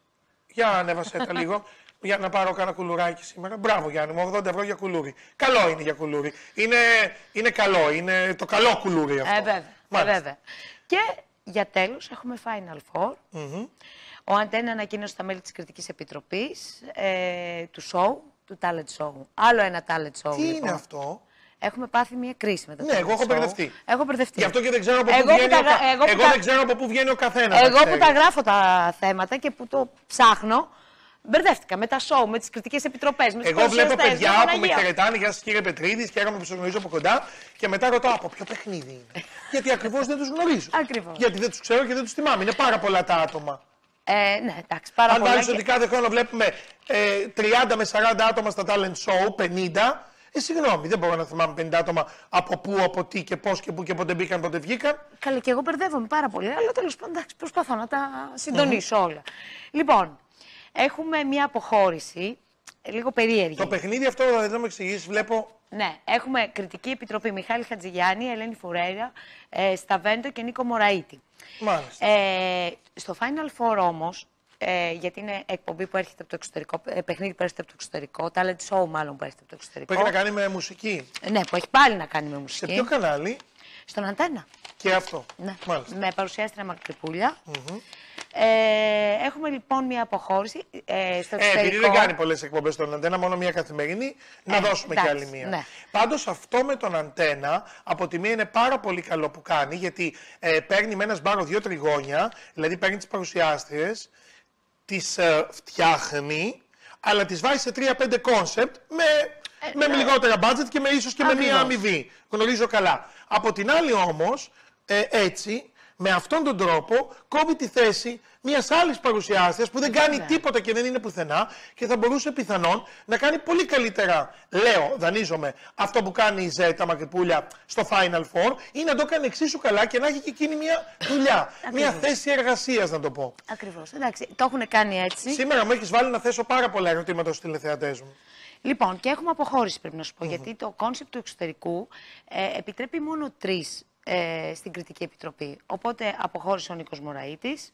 Για ανέβασέ τα λίγο. Για να πάρω κάνα κουλουράκι σήμερα. Μπράβο Γιάννη μου, ογδόντα ευρώ για κουλούρι. Καλό είναι για κουλούρι. Είναι, είναι καλό, είναι το καλό κουλούρι αυτό. Ε, βέβαια. Ε, Μάλιστα. βέβαια. Και για τέλος έχουμε Final Four. Mm-hmm. Ο Αντένα ανακοίνωσε τα μέλη της Κριτικής Επιτροπής ε, του show, του talent show. Άλλο ένα talent show. Τι λοιπόν. είναι αυτό? Έχουμε πάθει μια κρίση με το Ναι, talent εγώ έχω show. μπερδευτεί. Έχω μπερδευτεί. Γι' αυτό και δεν ξέρω από πού Εγώ που βγαίνει, τα ο... γρα- κα- εγώ που εγώ τα- δεν ξέρω από πού βγαίνει ο καθένας. Εγώ να που ξέρεις. τα γράφω τα θέματα και που το ψάχνω, μπερδεύτηκα με τα show, με τις κριτικές επιτροπές, με τους Εγώ βλέπω παρουσιαστές, παιδιά με που με Παναγία. χαιρετάνε, γεια σας κύριε Πετρίδης, χαίρομαι που σας γνωρίζω από κοντά και μετά ρωτάω από ποιο παιχνίδι είναι. Γιατί ακριβώς δεν τους γνωρίζω. Ακριβώς. Γιατί δεν τους ξέρω και δεν τους θυμάμαι. Είναι πάρα πολλά τα άτομα. Ε, ναι, εντάξει, πάρα Αν πολλά. βάλεις και- ότι κάθε χρόνο βλέπουμε ε, τριάντα με σαράντα άτομα στα talent show, πενήντα, ε, συγγνώμη, δεν μπορώ να θυμάμαι πενήντα άτομα από πού, από τι και πώς και πού και πότε μπήκαν, πότε βγήκαν. Καλά, και εγώ μπερδεύομαι πάρα πολύ, αλλά τέλος πάντων εντάξει, προσπαθώ να τα συντονίσω όλα. Λοιπόν, έχουμε μια αποχώρηση, ε, λίγο περίεργη. Το παιχνίδι αυτό, δηλαδή, να μου εξηγήσεις, βλέπω. Ναι, έχουμε κριτική επιτροπή Μιχάλη Χατζηγιάννη, Ελένη Φουρέιρα, ε, Σταβέντο και Νίκο Μωραΐτη. Μάλιστα. Ε, στο Final Four όμως, ε, γιατί είναι εκπομπή που έρχεται από το εξωτερικό, ε, παιχνίδι που έρχεται από το εξωτερικό, talent show μάλλον που έρχεται από το εξωτερικό. Που έχει να κάνει με μουσική. Ε, ναι, που έχει πάλι να κάνει με Σε μουσική. ποιο κανάλι? Στον Αντένα. Και αυτό. Ναι. Μάλιστα. Με παρουσιάστρια Μακρυπούλια. Mm-hmm. Ε, έχουμε λοιπόν μια αποχώρηση ε, στο εξωτερικό. Ε, επειδή δεν κάνει πολλές εκπομπές στον Αντένα, μόνο μια καθημερινή, να ε, δώσουμε εντάξει, κι άλλη μία. Ναι. Πάντως αυτό με τον Αντένα, από τη μία είναι πάρα πολύ καλό που κάνει, γιατί ε, παίρνει με ένα σπάρο δύο τριγώνια, δηλαδή παίρνει τις παρουσιάστριες, τις ε, φτιάχνει, αλλά τις βάζει σε τρία πέντε κόνσεπτ με, ε, με ναι. λιγότερα budget και με ίσως και Ακριβώς. με μία αμοιβή. Γνωρίζω καλά. Από την άλλη όμως, ε, έτσι, με αυτόν τον τρόπο κόβει τη θέση μιας άλλης παρουσιάστριας που δεν κάνει yeah. τίποτα και δεν είναι πουθενά και θα μπορούσε πιθανόν να κάνει πολύ καλύτερα, λέω, δανείζομαι, αυτό που κάνει η Ζέτα Μακρυπούλια στο Final Four ή να το κάνει εξίσου καλά και να έχει και εκείνη μια δουλειά, μια θέση εργασίας να το πω. Ακριβώς, εντάξει, το έχουν κάνει έτσι. Σήμερα μου έχεις βάλει να θέσω πάρα πολλά ερωτήματα στους τηλεθεατές μου. Λοιπόν, και έχουμε αποχώρηση πρέπει να σου πω, mm-hmm. γιατί το κόνσεπτ του εξωτερικού ε, επιτρέπει μόνο τρεις ε, στην Κριτική Επιτροπή. Οπότε αποχώρησε ο Νίκος Μωραΐτης.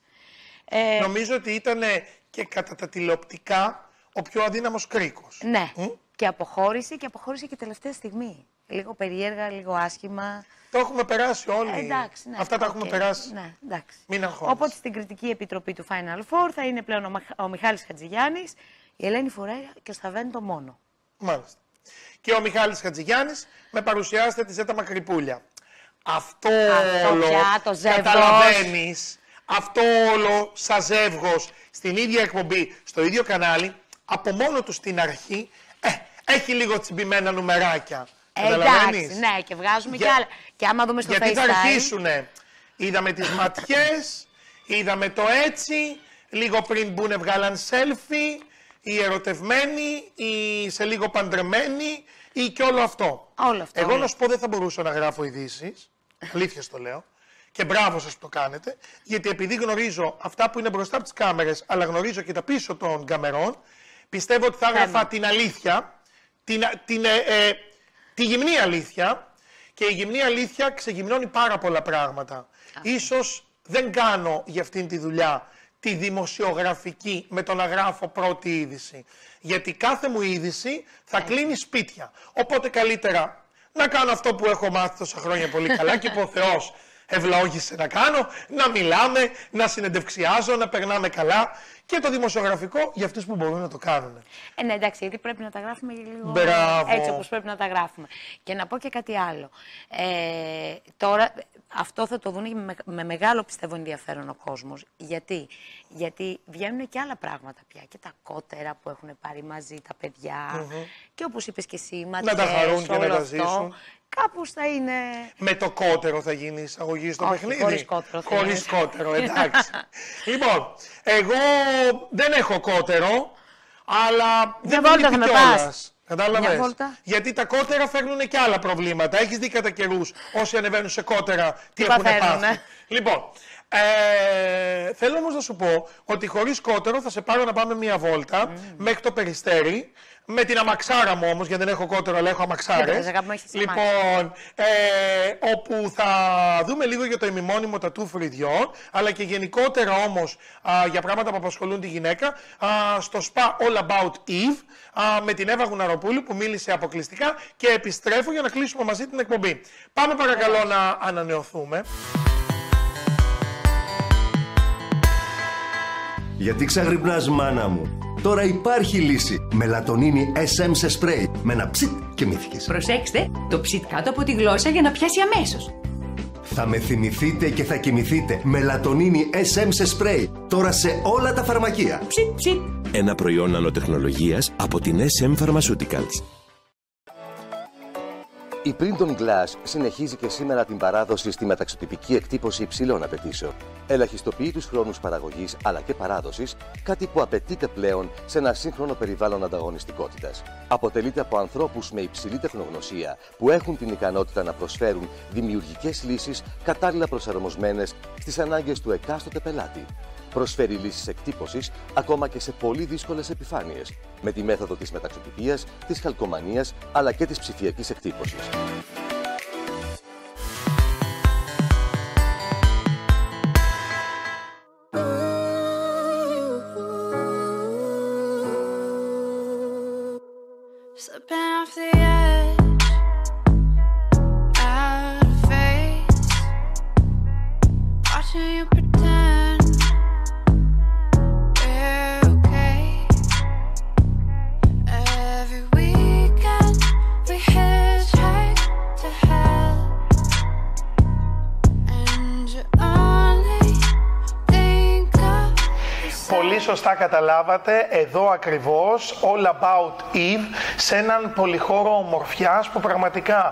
Ε, Νομίζω ότι ήταν και κατά τα τηλεοπτικά ο πιο αδύναμος κρίκος. Ναι, mm? και αποχώρησε και αποχώρησε και τελευταία στιγμή. Λίγο περίεργα, λίγο άσχημα. Το έχουμε περάσει όλοι. Ε, εντάξει, ναι, Αυτά okay. τα έχουμε περάσει. Ναι, εντάξει. Μην αγχώνεσαι. Οπότε στην Κριτική Επιτροπή του Final Four θα είναι πλέον ο, Μαχ... ο Μιχάλης Χατζηγιάννης, η Ελένη Φορέα και ο Σταβέντο μόνο. Μάλιστα. Και ο Μιχάλης Χατζηγιάννης με παρουσιάστε τη Ζέτα Μακρυπούλια. Αυτό, αυτό όλο, πια, το ζεύγος. Καταλαβαίνεις, αυτό όλο σαν ζεύγος στην ίδια εκπομπή, στο ίδιο κανάλι, από μόνο του στην αρχή, ε, έχει λίγο τσιμπημένα νουμεράκια. Εντάξει, ναι, και βγάζουμε Για... και άλλα. Και άμα δούμε στο Γιατί FaceTime... θα αρχίσουνε, είδαμε τις ματιές, είδαμε το έτσι, λίγο πριν μπουνε βγάλαν selfie, οι ερωτευμένοι, οι σε λίγο παντρεμένοι ή και όλο αυτό. Όλο αυτό. Εγώ όλο. να σου πω δεν θα μπορούσα να γράφω ειδήσεις, αλήθεια το λέω, και μπράβο σας που το κάνετε, γιατί επειδή γνωρίζω αυτά που είναι μπροστά από τις κάμερες, αλλά γνωρίζω και τα πίσω των καμερών, πιστεύω ότι θα έγραφα την αλήθεια, την, την, ε, ε, τη γυμνή αλήθεια, και η γυμνή αλήθεια ξεγυμνώνει πάρα πολλά πράγματα. Α. Ίσως δεν κάνω για αυτήν τη δουλειά τη δημοσιογραφική με το να γράφω πρώτη είδηση. Γιατί κάθε μου είδηση θα κλείνει σπίτια. Οπότε καλύτερα να κάνω αυτό που έχω μάθει τόσα χρόνια πολύ καλά και που ο Θεός ευλόγησε να κάνω, να μιλάμε, να συνεντευξιάζω, να περνάμε καλά και το δημοσιογραφικό για αυτούς που μπορούν να το κάνουν. Ε, ναι, εντάξει, γιατί πρέπει να τα γράφουμε λίγο Μπράβο. έτσι όπως πρέπει να τα γράφουμε. Και να πω και κάτι άλλο. Ε, τώρα, αυτό θα το δουν με, με μεγάλο πιστεύω ενδιαφέρον ο κόσμος. Γιατί, Γιατί βγαίνουν και άλλα πράγματα πια. Και τα κότερα που έχουν πάρει μαζί τα παιδιά. Mm-hmm. Και όπως είπες και εσύ, ματιές, να τα χαρούν και να τα ζήσουν. Κάπως θα είναι... Με το κότερο θα γίνει εισαγωγή στο Όχι, παιχνίδι. χωρίς κότερο. Χωρίς κότερο, εντάξει. Λοιπόν, εγώ δεν έχω κότερο, αλλά δεν με λείπει κιόλας. Κατάλαβες. Γιατί τα κότερα φέρνουν και άλλα προβλήματα. Έχεις δει κατά καιρούς όσοι ανεβαίνουν σε κότερα τι έχουν πάθει. Λοιπόν, ε, θέλω όμως να σου πω ότι χωρίς κότερο θα σε πάρω να πάμε μία βόλτα mm. μέχρι το Περιστέρι. Με την αμαξάρα μου όμως, γιατί δεν έχω κότερο, αλλά έχω αμαξάρες. Λοιπόν, ε, όπου θα δούμε λίγο για το ημιμόνιμο τατού φρυδιών, αλλά και γενικότερα όμως α, για πράγματα που απασχολούν τη γυναίκα, α, στο Spa All About Eve, α, με την Εύα Γουναροπούλου που μίλησε αποκλειστικά και επιστρέφω για να κλείσουμε μαζί την εκπομπή. Πάμε παρακαλώ να ανανεωθούμε. Γιατί ξαγρυπνάς, μάνα μου? Τώρα υπάρχει λύση. Μελατονίνη ες εμ σε σπρέι. Με ένα ψιτ και μύθηκες. Προσέξτε, το ψιτ κάτω από τη γλώσσα για να πιάσει αμέσως. Θα με θυμηθείτε και θα κοιμηθείτε. Μελατονίνη ες εμ σε σπρέι. Τώρα σε όλα τα φαρμακεία. Ψιτ, ψιτ. Ένα προϊόν νανοτεχνολογίας από την ες εμ Pharmaceuticals. Η Printon Glass συνεχίζει και σήμερα την παράδοση στη μεταξωτυπική εκτύπωση υψηλών απαιτήσεων. Ελαχιστοποιεί τους χρόνους παραγωγής αλλά και παράδοσης, κάτι που απαιτείται πλέον σε ένα σύγχρονο περιβάλλον ανταγωνιστικότητας. Αποτελείται από ανθρώπους με υψηλή τεχνογνωσία που έχουν την ικανότητα να προσφέρουν δημιουργικές λύσεις κατάλληλα προσαρμοσμένες στις ανάγκες του εκάστοτε πελάτη. Προσφέρει λύσεις εκτύπωσης ακόμα και σε πολύ δύσκολες επιφάνειες, με τη μέθοδο της μεταξωτυπίας, της χαλκομανίας αλλά και της ψηφιακής εκτύπωσης. Slipping off the edge, out of faith. σωστά καταλάβατε, εδώ ακριβώς, All About Eve, σε έναν πολυχώρο ομορφιάς που πραγματικά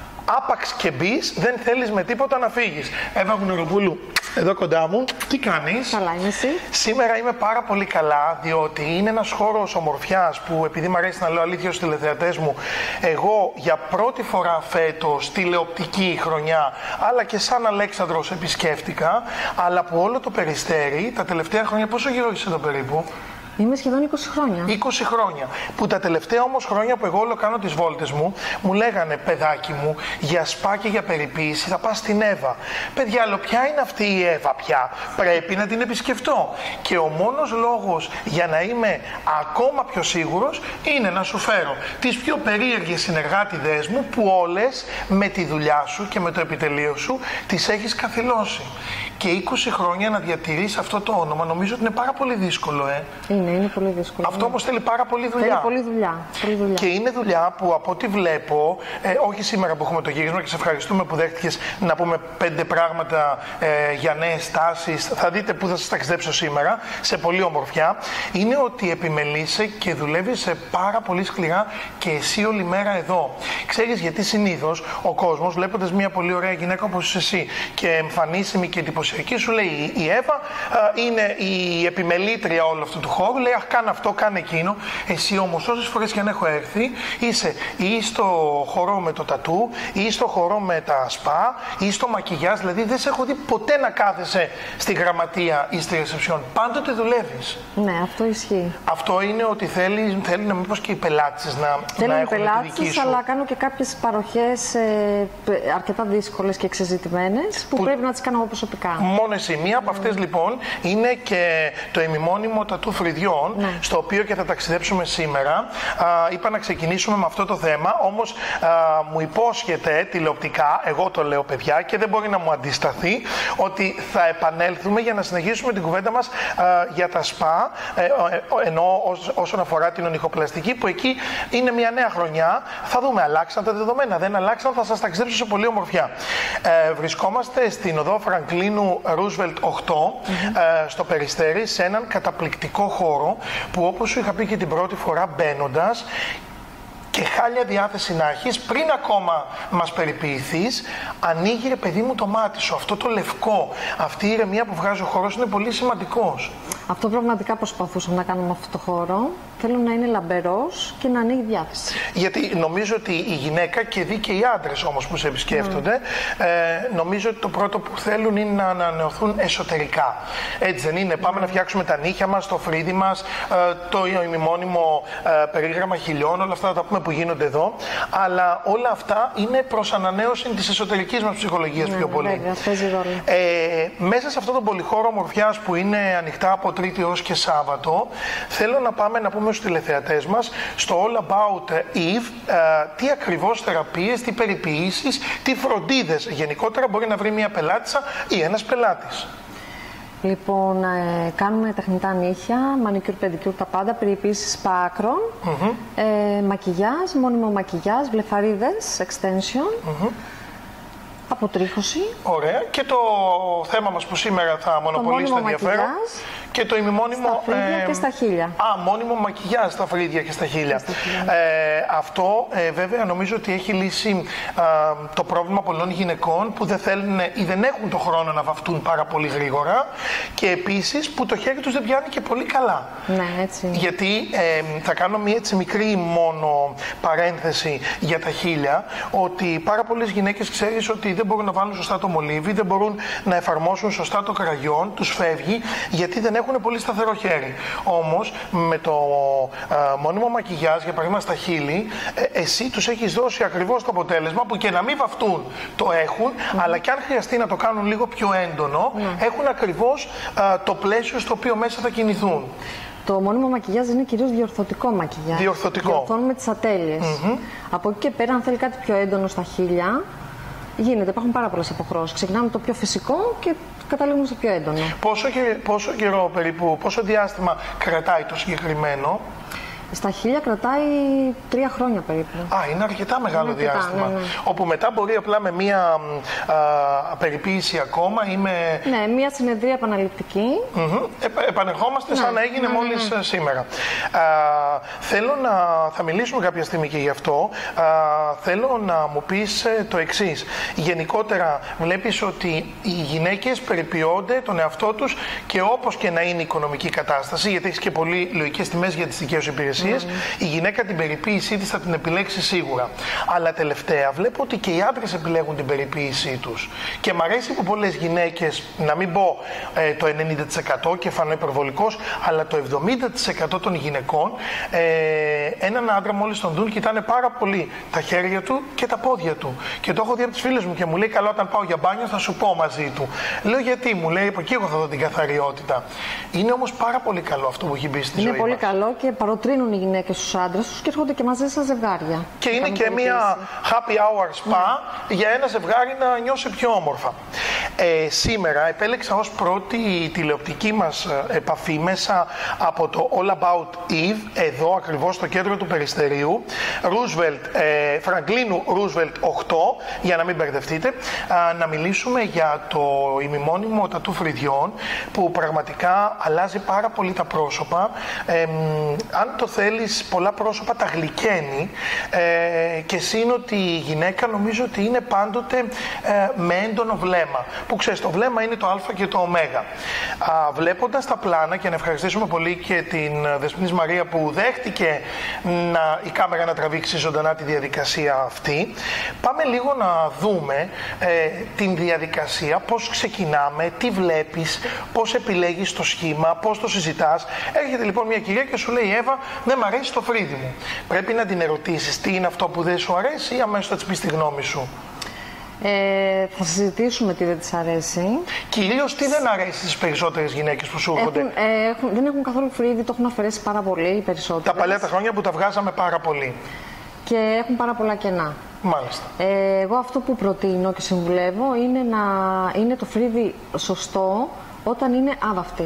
άπαξ και μπεις, δεν θέλεις με τίποτα να φύγεις. Εύα Γνωροπούλου, εδώ κοντά μου, τι κάνεις? Καλά, είμαι εσύ? Σήμερα είμαι πάρα πολύ καλά, διότι είναι ένας χώρος ομορφιάς που, επειδή μου αρέσει να λέω αλήθεια στους τηλεθεατές μου, εγώ για πρώτη φορά φέτος τηλεοπτική χρονιά, αλλά και σαν Αλέξανδρος επισκέφτηκα, αλλά που όλο το Περιστέρι, τα τελευταία χρόνια, πόσο γύρω είσαι εδώ περίπου? Είμαι σχεδόν είκοσι χρόνια. είκοσι χρόνια. Που τα τελευταία όμως χρόνια που εγώ όλο κάνω τις βόλτες μου, μου λέγανε, παιδάκι μου, για σπα και για περιποίηση θα πας στην Εύα. Παιδιά, αλλά ποια είναι αυτή η Εύα πια? Πρέπει να την επισκεφτώ. Και ο μόνος λόγος για να είμαι ακόμα πιο σίγουρος είναι να σου φέρω τις πιο περίεργες συνεργάτηδές μου που όλες με τη δουλειά σου και με το επιτελείο σου τις έχεις καθυλώσει. Και είκοσι χρόνια να διατηρείς αυτό το όνομα, νομίζω ότι είναι πάρα πολύ δύσκολο, ε. Είναι, είναι πολύ δύσκολο. Αυτό όμως θέλει πάρα πολύ δουλειά. Θέλει πολύ δουλειά. Πολύ δουλειά. Και είναι δουλειά που από ό,τι βλέπω, ε, όχι σήμερα που έχουμε το γύρισμα και σε ευχαριστούμε που δέχτηκες να πούμε πέντε πράγματα ε, για νέες τάσεις. Θα δείτε που θα σας ταξιδέψω σήμερα, σε πολύ ομορφιά. Είναι ότι επιμελείσαι και δουλεύεις σε πάρα πολύ σκληρά και εσύ όλη μέρα εδώ. Ξέρεις γιατί συνήθως ο κόσμος, βλέποντας μια πολύ ωραία γυναίκα όπως είσαι εσύ και εμφανίσιμη και εντυπωσιακή, σου λέει η Εύα ε, είναι η επιμελήτρια όλου αυτού του χώρου, λέει αχ, κάνε αυτό, κάνε εκείνο. Εσύ όμως όσες φορές και αν έχω έρθει, είσαι ή στο χώρο με το τατού, ή στο χώρο με τα σπα, ή στο μακιγιάζ. Δηλαδή δεν σε έχω δει ποτέ να κάθεσαι στη γραμματεία ή στη ρεσεψιόν. Πάντοτε δουλεύεις. Ναι, αυτό ισχύει. Αυτό είναι ότι θέλει, θέλει να μήπως και οι πελάτες να, Θέλουν να οι έχουν πελάτες, τη δική σου. αλλά κάνω και κάποιες παροχές ε, αρκετά δύσκολες και εξεζητημένες που, που πρέπει να τις κάνω εγώ προσωπικά. Μόνο εσύ. Μία από αυτές λοιπόν είναι και το ημιμόνιμο τατού φρυδιών, ναι, στο οποίο και θα ταξιδέψουμε σήμερα. Α, είπα να ξεκινήσουμε με αυτό το θέμα, όμως α, μου υπόσχεται τηλεοπτικά, εγώ το λέω παιδιά και δεν μπορεί να μου αντισταθεί, ότι θα επανέλθουμε για να συνεχίσουμε την κουβέντα μας α, για τα σπα, ε, ενώ ως, όσον αφορά την ονυχοπλαστική, που εκεί είναι μια νέα χρονιά. Θα δούμε, αλλάξαν τα δεδομένα, δεν αλλάξαν, θα σας ταξιδέψω σε πολύ ομορφιά. Ε, βρισκόμαστε στην οδό Φραγκλίνου Ρούσβελτ οκτώ, mm-hmm. ε, στο Περιστέρι, σε έναν καταπληκτικό χώρο που, όπως σου είχα πει και την πρώτη φορά μπαίνοντας, και χάλια διάθεση να έχεις, πριν ακόμα μας περιποιηθείς, ανοίγει ρε παιδί μου το μάτι σου. Αυτό το λευκό, αυτή η ηρεμία που βγάζει ο χώρος είναι πολύ σημαντικός. Αυτό πραγματικά προσπαθούσαμε να κάνουμε αυτό το χώρο. Θέλω να είναι λαμπερός και να ανοίγει διάθεση. Γιατί νομίζω ότι η γυναίκα και δει και οι άντρες όμως που σε επισκέφτονται, mm. ε, νομίζω ότι το πρώτο που θέλουν είναι να ανανεωθούν εσωτερικά. Έτσι δεν είναι? Mm. Πάμε να φτιάξουμε τα νύχια μας, το φρύδι μας, ε, το ημιμόνιμο ε, περίγραμμα χιλιών, όλα αυτά θα τα πούμε που γίνονται εδώ. Αλλά όλα αυτά είναι προς ανανέωση της εσωτερικής μας ψυχολογίας mm, πιο πολύ. Βέβαια, παίζει ρόλο. Ε, μέσα σε αυτόν τον πολυχώρο ομορφιάς που είναι ανοιχτά από Τρίτη ως και Σάββατο, θέλω να πάμε να πούμε στους τηλεθεατές μας στο All About Eve, ε, τι ακριβώς θεραπείες, τι περιποιήσεις, τι φροντίδες γενικότερα μπορεί να βρει μια πελάτησα ή ένας πελάτης. Λοιπόν, ε, κάνουμε τεχνητά νύχια, μανικιούρ, πεντικιούρ, τα πάντα, περιποίησεις πάκρων, mm-hmm. ε, μακιγιάζ, μόνιμο μακιγιάζ, βλεφαρίδες, extension, mm-hmm. αποτρίχωση. Ωραία. Και το θέμα μας που σήμερα θα μονοπολίσει το ενδιαφέρον. Και το ημιμόνιμο. Στα φρύδια ε, και στα χείλια. Α, μόνιμο μακιγιάζ στα φρύδια και στα χείλια. Και στα χείλια. Ε, αυτό ε, βέβαια νομίζω ότι έχει λύσει ε, το πρόβλημα πολλών γυναικών που δεν θέλουν ή δεν έχουν το χρόνο να βαφτούν πάρα πολύ γρήγορα και επίσης που το χέρι τους δεν πιάνει και πολύ καλά. Ναι, έτσι. Γιατί ε, θα κάνω μια έτσι μικρή μόνο παρένθεση για τα χείλια, ότι πάρα πολλές γυναίκες ξέρεις ότι δεν μπορούν να βάλουν σωστά το μολύβι, δεν μπορούν να εφαρμόσουν σωστά το κραγιόν, τους φεύγει γιατί δεν έχουν πολύ σταθερό χέρι. Όμως με το ε, μόνιμο μακιγιάζ, για παράδειγμα στα χείλη, ε, εσύ τους έχεις δώσει ακριβώς το αποτέλεσμα που και να μην βαφτούν το έχουν, mm. αλλά και αν χρειαστεί να το κάνουν λίγο πιο έντονο, mm. έχουν ακριβώς ε, το πλαίσιο στο οποίο μέσα θα κινηθούν. Το μόνιμο μακιγιάζ είναι κυρίως διορθωτικό μακιγιάζ. Διορθωτικό. Διορθώνουμε τις ατέλειες. Mm-hmm. Από εκεί και πέρα, αν θέλει κάτι πιο έντονο στα χείλια, γίνεται. Υπάρχουν πάρα πολλές αποχρώσεις. Ξεκινάμε το πιο φυσικό και καταλήγουμε στο πιο έντονο. Πόσο, πόσο καιρό περίπου, πόσο διάστημα κρατάει το συγκεκριμένο? Στα χείλια κρατάει τρία χρόνια περίπου. Α, είναι αρκετά μεγάλο είναι αρκετά, διάστημα. ναι, ναι. Όπου μετά μπορεί απλά με μία α, περιποίηση ακόμα ή με... Ναι, μία συνεδρία επαναληπτική. Mm-hmm. Ε, επανερχόμαστε ναι, σαν να έγινε ναι, μόλις ναι, ναι. σήμερα. Α, θέλω να... Θα μιλήσουμε κάποια στιγμή και γι' αυτό. Α, θέλω να μου πεις το εξής. Γενικότερα βλέπεις ότι οι γυναίκες περιποιώνται τον εαυτό τους και όπως και να είναι η οικονομική κατάσταση, γιατί έχεις και πολύ λογικές τιμές για τις δικές σου υπηρεσίες, mm-hmm. η γυναίκα την περιποίησή της θα την επιλέξει σίγουρα. Αλλά τελευταία βλέπω ότι και οι άντρες επιλέγουν την περιποίησή τους. Και μ' αρέσει που πολλές γυναίκες, να μην πω ε, το ενενήντα τοις εκατό και φανώ υπερβολικός, αλλά το εβδομήντα τοις εκατό των γυναικών ε, έναν άντρα μόλις τον δουν κοιτάνε πάρα πολύ τα χέρια του και τα πόδια του. Και το έχω δει από τις φίλες μου και μου λέει: καλό, όταν πάω για μπάνιο θα σου πω μαζί του. Λέω: γιατί? Μου λέει: από εκεί εγώ θα δω την καθαριότητα. Είναι όμως πάρα πολύ καλό αυτό που έχει μπει στη είναι ζωή πολύ μας. καλό και παροτρύνουν οι γυναίκες στους άντρες τους και έρχονται και μαζί σαν ζευγάρια. Και είναι και μια happy hour spa ναι. για ένα ζευγάρι να νιώσει πιο όμορφα. Ε, σήμερα επέλεξα ως πρώτη τηλεοπτική μας επαφή μέσα από το All About Eve, εδώ ακριβώς στο κέντρο του Περιστερίου, Roosevelt, ε, Φραγκλίνου Roosevelt οκτώ, για να μην μπερδευτείτε, α, να μιλήσουμε για το ημιμόνιμο τατού φρυδιών που πραγματικά αλλάζει πάρα πολύ τα πρόσωπα. Ε, αν το θέλεις, πολλά πρόσωπα τα γλυκαίνει ε, και συν ότι η γυναίκα νομίζω ότι είναι πάντοτε ε, με έντονο βλέμμα. Που ξέρεις, το βλέμμα είναι το α και το ω. Βλέποντας τα πλάνα, και να ευχαριστήσουμε πολύ και την Δεσποινής Μαρία που δέχτηκε να, η κάμερα να τραβήξει ζωντανά τη διαδικασία αυτή, πάμε λίγο να δούμε ε, την διαδικασία, πώς ξεκινάμε, τι βλέπεις, πώς επιλέγεις το σχήμα, πώς το συζητάς. Έρχεται λοιπόν μια κυρία και σου λέει: Εύα, δεν μ' αρέσει το φρύδι μου. Πρέπει να την ερωτήσεις τι είναι αυτό που δεν σου αρέσει ή αμέσως θα της πεις τη γνώμη σου? Ε, θα συζητήσουμε τι δεν της αρέσει. Κυρίως τι δεν αρέσει στις περισσότερες γυναίκες που σου έρχονται? Έχουν, ε, έχουν, δεν έχουν καθόλου φρύδι, το έχουν αφαιρέσει πάρα πολύ οι περισσότερες. Τα παλιά τα χρόνια που τα βγάζαμε πάρα πολύ. Και έχουν πάρα πολλά κενά. Μάλιστα. Ε, εγώ αυτό που προτείνω και συμβουλεύω είναι να είναι το φρύδι σωστό όταν είναι άβαυτη.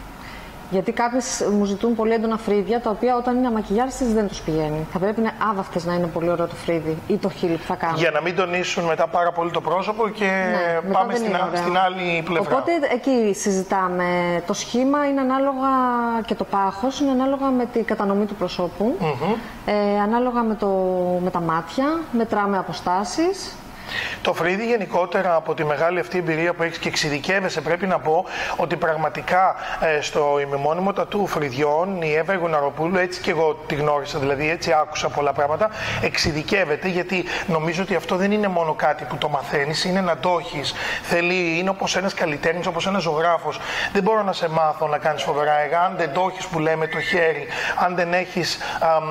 Γιατί κάποιες μου ζητούν πολύ έντονα φρύδια, τα οποία όταν είναι αμακιγιάριστες δεν τους πηγαίνει. Θα πρέπει να είναι άβαυτες να είναι πολύ ωραίο το φρύδι ή το χείλι που θα κάνουν. Για να μην τονίσουν μετά πάρα πολύ το πρόσωπο και ναι, πάμε στην, στην άλλη πλευρά. Οπότε εκεί συζητάμε. Το σχήμα είναι ανάλογα και το πάχος είναι ανάλογα με την κατανομή του προσώπου, mm-hmm. ε, ανάλογα με, το, με τα μάτια, μετράμε αποστάσεις. Το φρύδι γενικότερα, από τη μεγάλη αυτή εμπειρία που έχεις και εξειδικεύεσαι, πρέπει να πω ότι πραγματικά ε, στο ημιμόνιμο τατού φρυδιών η Εύα Γουναροπούλου, έτσι και εγώ τη γνώρισα, δηλαδή έτσι άκουσα πολλά πράγματα, εξειδικεύεται, γιατί νομίζω ότι αυτό δεν είναι μόνο κάτι που το μαθαίνεις, είναι να το έχεις. Θέλει, είναι όπως ένας καλλιτέχνης, όπως ένας ζωγράφος. Δεν μπορώ να σε μάθω να κάνεις φοβερά έργα αν δεν το έχεις, που λέμε, το χέρι, αν δεν έχεις αμ,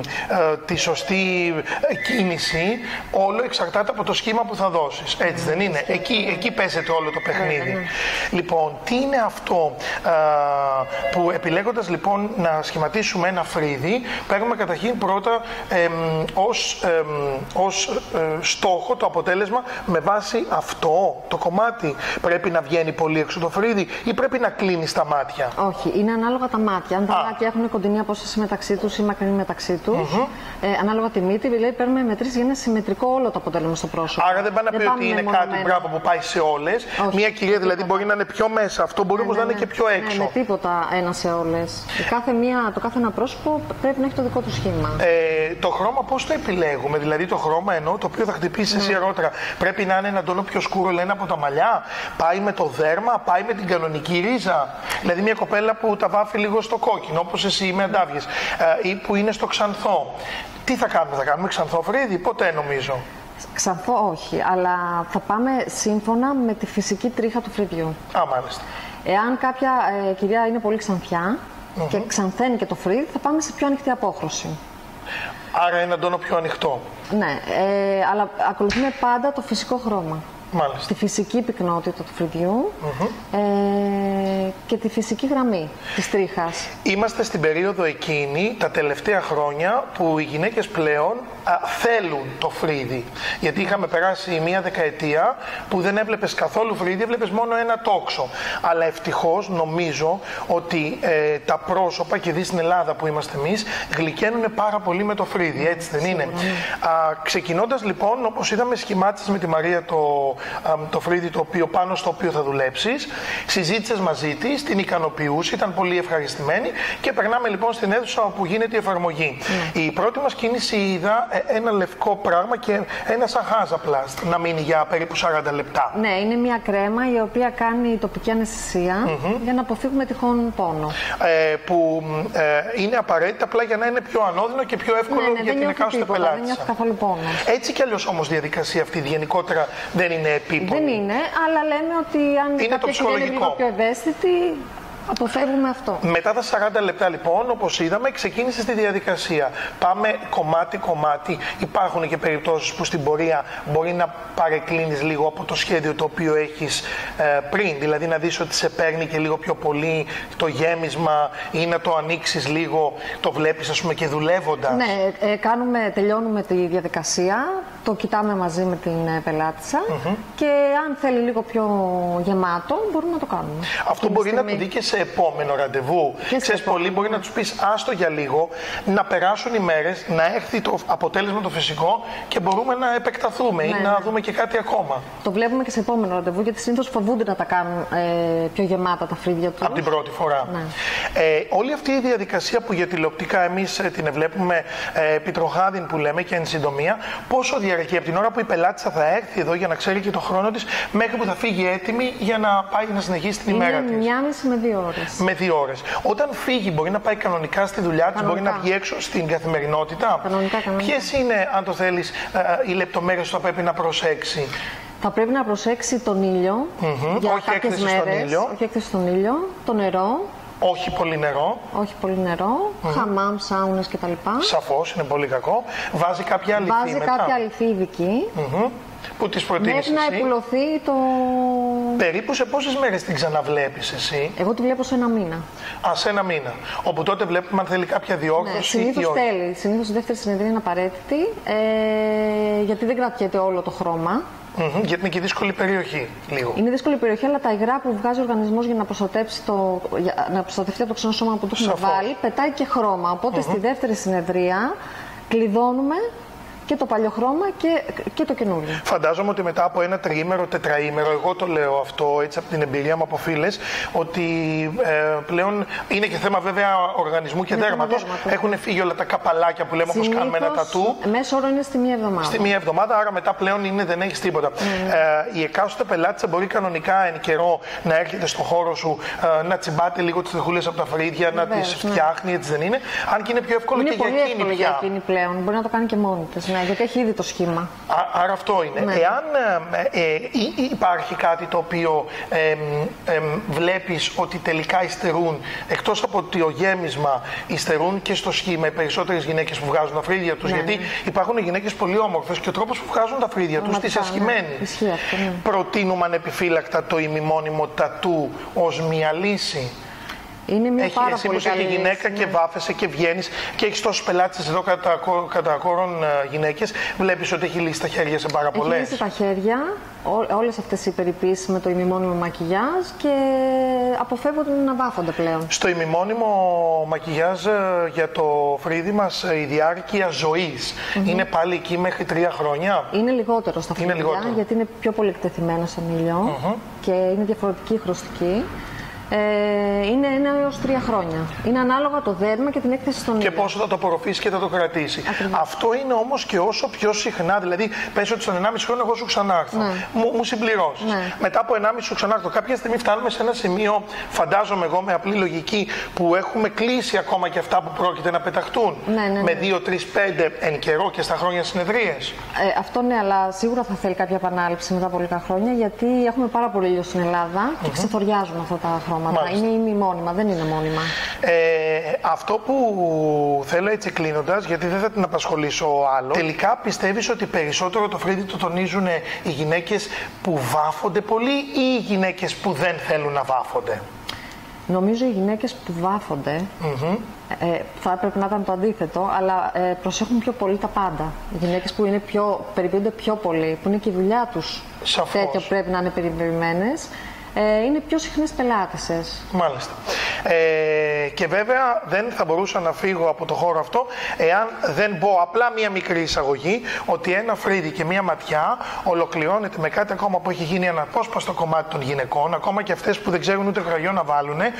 ε, τη σωστή κίνηση. Όλο εξαρτάται από το σχήμα που θα δώσεις. Έτσι δεν είναι? Εκεί, εκεί παίζεται όλο το παιχνίδι. Λοιπόν, τι είναι αυτό α, που επιλέγοντας λοιπόν να σχηματίσουμε ένα φρύδι, παίρνουμε καταρχήν πρώτα εμ, ως, εμ, ως ε, στόχο το αποτέλεσμα με βάση αυτό το κομμάτι? Πρέπει να βγαίνει πολύ έξω το φρύδι ή πρέπει να κλείνει τα μάτια? Όχι, είναι ανάλογα τα μάτια. Αν τα Α. μάτια έχουν κοντινή απόσταση μεταξύ τους ή μακρινή μεταξύ τους, mm-hmm. ε, ανάλογα τη μύτη, δηλαδή παίρνουμε μετρήσεις για ένα συμμετρικό όλο το αποτέλεσμα στο πρόσωπο. Άρα δεν πάει να πει ότι είναι κάτι μπράβο που πάει σε όλες. Όχι, μία κυρία δηλαδή τίποτα. Μπορεί να είναι πιο μέσα, αυτό μπορεί ναι, όμως ναι, να είναι και πιο έξω. Ναι, με τίποτα ένα σε όλες. Κάθε μία, το κάθε ένα πρόσωπο πρέπει να έχει το δικό του σχήμα. Ε, το χρώμα πώς το επιλέγουμε? Δηλαδή το χρώμα ενώ το οποίο θα χτυπήσει ναι. εσύ αργότερα, πρέπει να είναι ένα τόνο πιο σκούρο, λένε, από τα μαλλιά? Πάει με το δέρμα, πάει με την κανονική ρίζα? Δηλαδή μια κοπέλα που τα βάφει λίγο στο κόκκινο, όπως εσύ με αντάβιες, ε, ή που είναι στο ξανθό. Τι θα κάνουμε, θα κάνουμε ξανθό φρύδι? Ποτέ νομίζω. Ξανθό όχι, αλλά θα πάμε σύμφωνα με τη φυσική τρίχα του φρυδιού. Α, μάλιστα. Εάν κάποια ε, κυρία είναι πολύ ξανθιά mm-hmm. και ξανθαίνει και το φρύδι, θα πάμε σε πιο ανοιχτή απόχρωση. Άρα ένα τόνο πιο ανοιχτό. Ναι, ε, αλλά ακολουθούμε πάντα το φυσικό χρώμα. Μάλιστα. τη φυσική πυκνότητα του φρυδιού Mm-hmm. ε, και τη φυσική γραμμή της τρίχας. Είμαστε στην περίοδο εκείνη, τα τελευταία χρόνια, που οι γυναίκες πλέον α, θέλουν το φρύδι. Γιατί είχαμε περάσει μία δεκαετία που δεν έβλεπες καθόλου φρύδι, έβλεπες μόνο ένα τόξο. Αλλά ευτυχώς νομίζω ότι ε, τα πρόσωπα, και δει στην Ελλάδα που είμαστε εμείς, γλυκαίνουν πάρα πολύ με το φρύδι, έτσι δεν είναι? Α, ξεκινώντας λοιπόν, όπως είδαμε, σχημάτισες με τη Μαρία το, α, το φρύδι το οποίο, πάνω στο οποίο θα δουλέψεις, συζήτησες μαζί της, την ικανοποιούσε, ήταν πολύ ευχαριστημένη και περνάμε λοιπόν στην αίθουσα όπου γίνεται η εφαρμογή. Mm. Η πρώτη μας κίνηση είδα ένα λευκό πράγμα και ένα σαν χάζαπλαστ να μείνει για περίπου σαράντα λεπτά. Ναι, είναι μια κρέμα η οποία κάνει τοπική αναισθησία mm-hmm. για να αποφύγουμε τυχόν πόνο. Ε, που ε, είναι απαραίτητα απλά για να είναι πιο ανώδυνο και πιο εύκολο, ναι, ναι, για την εκάστοτε πελάτησα. Δεν νιώθει καθόλου πόνο. Έτσι κι αλλιώς όμως διαδικασία αυτή γενικότερα δεν είναι επίπονη. Δεν είναι, αλλά λέμε ότι αν είναι το ψυχολογικό. Είναι λίγο πιο ευαίσθητη, αποφεύγουμε αυτό. Μετά τα σαράντα λεπτά λοιπόν, όπως είδαμε, ξεκίνησε στη διαδικασία. Πάμε κομμάτι-κομμάτι. Υπάρχουν και περιπτώσεις που στην πορεία μπορεί να παρεκκλίνεις λίγο από το σχέδιο το οποίο έχεις ε, πριν. Δηλαδή να δεις ότι σε παίρνει και λίγο πιο πολύ το γέμισμα ή να το ανοίξεις λίγο, το βλέπεις ας πούμε και δουλεύοντας. Ναι, ε, κάνουμε, τελειώνουμε τη διαδικασία, το κοιτάμε μαζί με την ε, πελάτησα mm-hmm. και αν θέλει λίγο πιο γεμάτο μπορούμε να το κάνουμε. Αυτό μπορεί στιγμή... να το δει και σε επόμενο ραντεβού. Ξέρεις, πολλοί μπορεί να τους πεις άστο για λίγο, να περάσουν οι μέρες, να έρθει το αποτέλεσμα το φυσικό και μπορούμε να επεκταθούμε, ναι, ή να ναι. δούμε και κάτι ακόμα. Το βλέπουμε και σε επόμενο ραντεβού, γιατί συνήθως φοβούνται να τα κάνουν ε, πιο γεμάτα τα φρύδια τους. Από την πρώτη φορά. Ναι. Ε, όλη αυτή η διαδικασία που για τηλεοπτικά εμείς ε, την βλέπουμε ε, επιτροχάδιν που λέμε και εν συντομία, πόσο διαρκεί από την ώρα που η πελάτησα θα έρθει εδώ για να ξέρει και το χρόνο της, μέχρι που θα φύγει έτοιμη για να πάει να συνεχίσει την είναι ημέρα της? Μία μισή με δύο ώρες. Με δύο ώρες. Όταν φύγει, μπορεί να πάει κανονικά στη δουλειά της, μπορεί να βγει έξω στην καθημερινότητα. Κανονικά, κανονικά. Ποιες είναι, αν το θέλεις, ε, οι λεπτομέρειες που θα πρέπει να προσέξει? Θα πρέπει να προσέξει τον ήλιο Mm-hmm. για όχι κάποιες έκθεση μέρες. Στον ήλιο. Όχι έκθεση στον ήλιο. Το νερό. Όχι πολύ νερό. Όχι πολύ νερό. Mm-hmm. Χαμάμ, σάουνες κτλ. Σαφώς, είναι πολύ κακό. Βάζει κάποια αληθή Βάζει μετά. κάποια αληθή ειδική. Mm-hmm. Που τις προτείνεις μέχρι εσύ. να επουλωθεί το... Περίπου σε πόσες μέρες την ξαναβλέπεις εσύ? Εγώ τη βλέπω σε ένα μήνα. Α, σε ένα μήνα. Όπου τότε βλέπουμε αν θέλει κάποια διόρθωση. Ναι, συνήθως θέλει. Συνήθως η δεύτερη συνεδρία είναι απαραίτητη, ε, γιατί δεν κρατιέται όλο το χρώμα. Mm-hmm, γιατί είναι και δύσκολη περιοχή, λίγο. Είναι δύσκολη περιοχή, αλλά τα υγρά που βγάζει ο οργανισμός για να, προστατεύσει το, για να προστατευτεί από το ξένο σώμα που του έχουμε βάλει, πετάει και χρώμα. Οπότε mm-hmm. στη δεύτερη συνεδρία κλειδώνουμε και το παλιό χρώμα και, και το καινούριο. Φαντάζομαι ότι μετά από ένα τριήμερο, τετραήμερο, εγώ το λέω αυτό έτσι από την εμπειρία μου από φίλες, ότι ε, πλέον είναι και θέμα βέβαια οργανισμού και δέρματος. Έχουν φύγει όλα τα καπαλάκια που λέμε, όπως κάνουμε ένα τατού. Μέσο όρο είναι στη μία εβδομάδα. Στη μία εβδομάδα, άρα μετά πλέον είναι, δεν έχεις τίποτα. Mm. Ε, η εκάστοτε πελάτησα μπορεί κανονικά εν καιρό να έρχεται στο χώρο σου, ε, να τσιμπάτε λίγο τις τριχούλες από τα φρύδια, Βεβαίως, να τις φτιάχνει, ναι. έτσι δεν είναι. Αν και είναι πιο εύκολο είναι και για εκείνη πια. Για εκείνη πλέον. Μπορεί να το κάνει και μόνη της. Ναι, γιατί έχει ήδη το σχήμα. Α, άρα αυτό είναι. Ναι. Εάν ε, ε, ε, υπάρχει κάτι το οποίο ε, ε, βλέπεις ότι τελικά υστερούν, εκτός από το γέμισμα, υστερούν και στο σχήμα οι περισσότερες γυναίκες που βγάζουν τα φρύδια τους, ναι, γιατί ναι. υπάρχουν γυναίκες πολύ όμορφες και ο τρόπος που βγάζουν τα φρύδια τους τις ασχημένει. Ναι. Ναι. Προτείνουμε ανεπιφύλακτα το ημιμόνιμο τατού ως μια λύση. Είναι μια έχει, πάρα εσύ πολύ που είσαι καλή γυναίκα λύση, και ναι. βάφεσαι και βγαίνεις και έχεις τόσους πελάτες εδώ κατά, κατά κόρον γυναίκες, βλέπεις ότι έχει λύσει τα χέρια σε πάρα πολλές. Έχει λύσει τα χέρια, ό, όλες αυτές οι περιποίησεις με το ημιμόνιμο μακιγιάζ και αποφεύγονται να βάφονται πλέον. Στο ημιμόνιμο μακιγιάζ για το φρύδι μας η διάρκεια ζωής mm-hmm. είναι πάλι εκεί μέχρι τρία χρόνια. Είναι λιγότερο στα φρύδια, γιατί είναι πιο πολύ εκτεθειμένα στον ήλιο mm-hmm. και είναι διαφορετική χρωστική. Ε, είναι ένα έως τρία χρόνια. Είναι ανάλογα το δέρμα και την έκθεση στον ήλιο. Και πόσο θα το απορροφήσει και θα το κρατήσει. Ακριβώς. Αυτό είναι όμως και όσο πιο συχνά. Δηλαδή, πες ότι στον ενάμιση χρόνο εγώ σου ξανάρθω. Ναι. Μου, μου συμπληρώσεις. Ναι. Μετά από ενάμιση σου ξανάρθω. Κάποια στιγμή φτάνουμε σε ένα σημείο, φαντάζομαι εγώ με απλή λογική, που έχουμε κλείσει ακόμα και αυτά που πρόκειται να πεταχτούν. Ναι, ναι, ναι. Με δύο, τρία, πέντε εν καιρό και στα χρόνια συνεδρίες. Ε, αυτό ναι, αλλά σίγουρα θα θέλει κάποια επανάληψη μετά από λίγα χρόνια, γιατί έχουμε πάρα πολύ ήλιο στην Ελλάδα και mm-hmm. ξεθοριάζουν αυτά τα χρώματα. χρώματα. Μάλιστα. Είναι ημιμόνιμα, δεν είναι μόνιμα. Ε, αυτό που θέλω έτσι κλείνοντας, γιατί δεν θα την απασχολήσω άλλο, τελικά πιστεύεις ότι περισσότερο το φρύδι το τονίζουν οι γυναίκες που βάφονται πολύ ή οι γυναίκες που δεν θέλουν να βάφονται? Νομίζω οι γυναίκες που βάφονται Mm-hmm. ε, θα έπρεπε να ήταν το αντίθετο, αλλά ε, προσέχουν πιο πολύ τα πάντα. Οι γυναίκες που είναι πιο, περιποιούνται πιο πολύ, που είναι και η δουλειά τους τέτοια που πρέπει να είναι περιποιημένες, ε, είναι πιο συχνές πελάτησες. Μάλιστα. Ε, και βέβαια δεν θα μπορούσα να φύγω από το χώρο αυτό εάν δεν πω απλά μία μικρή εισαγωγή ότι ένα φρύδι και μία ματιά ολοκληρώνεται με κάτι ακόμα που έχει γίνει αναπόσπαστο κομμάτι των γυναικών, ακόμα και αυτές που δεν ξέρουν ούτε κραγιό να βάλουν, ε,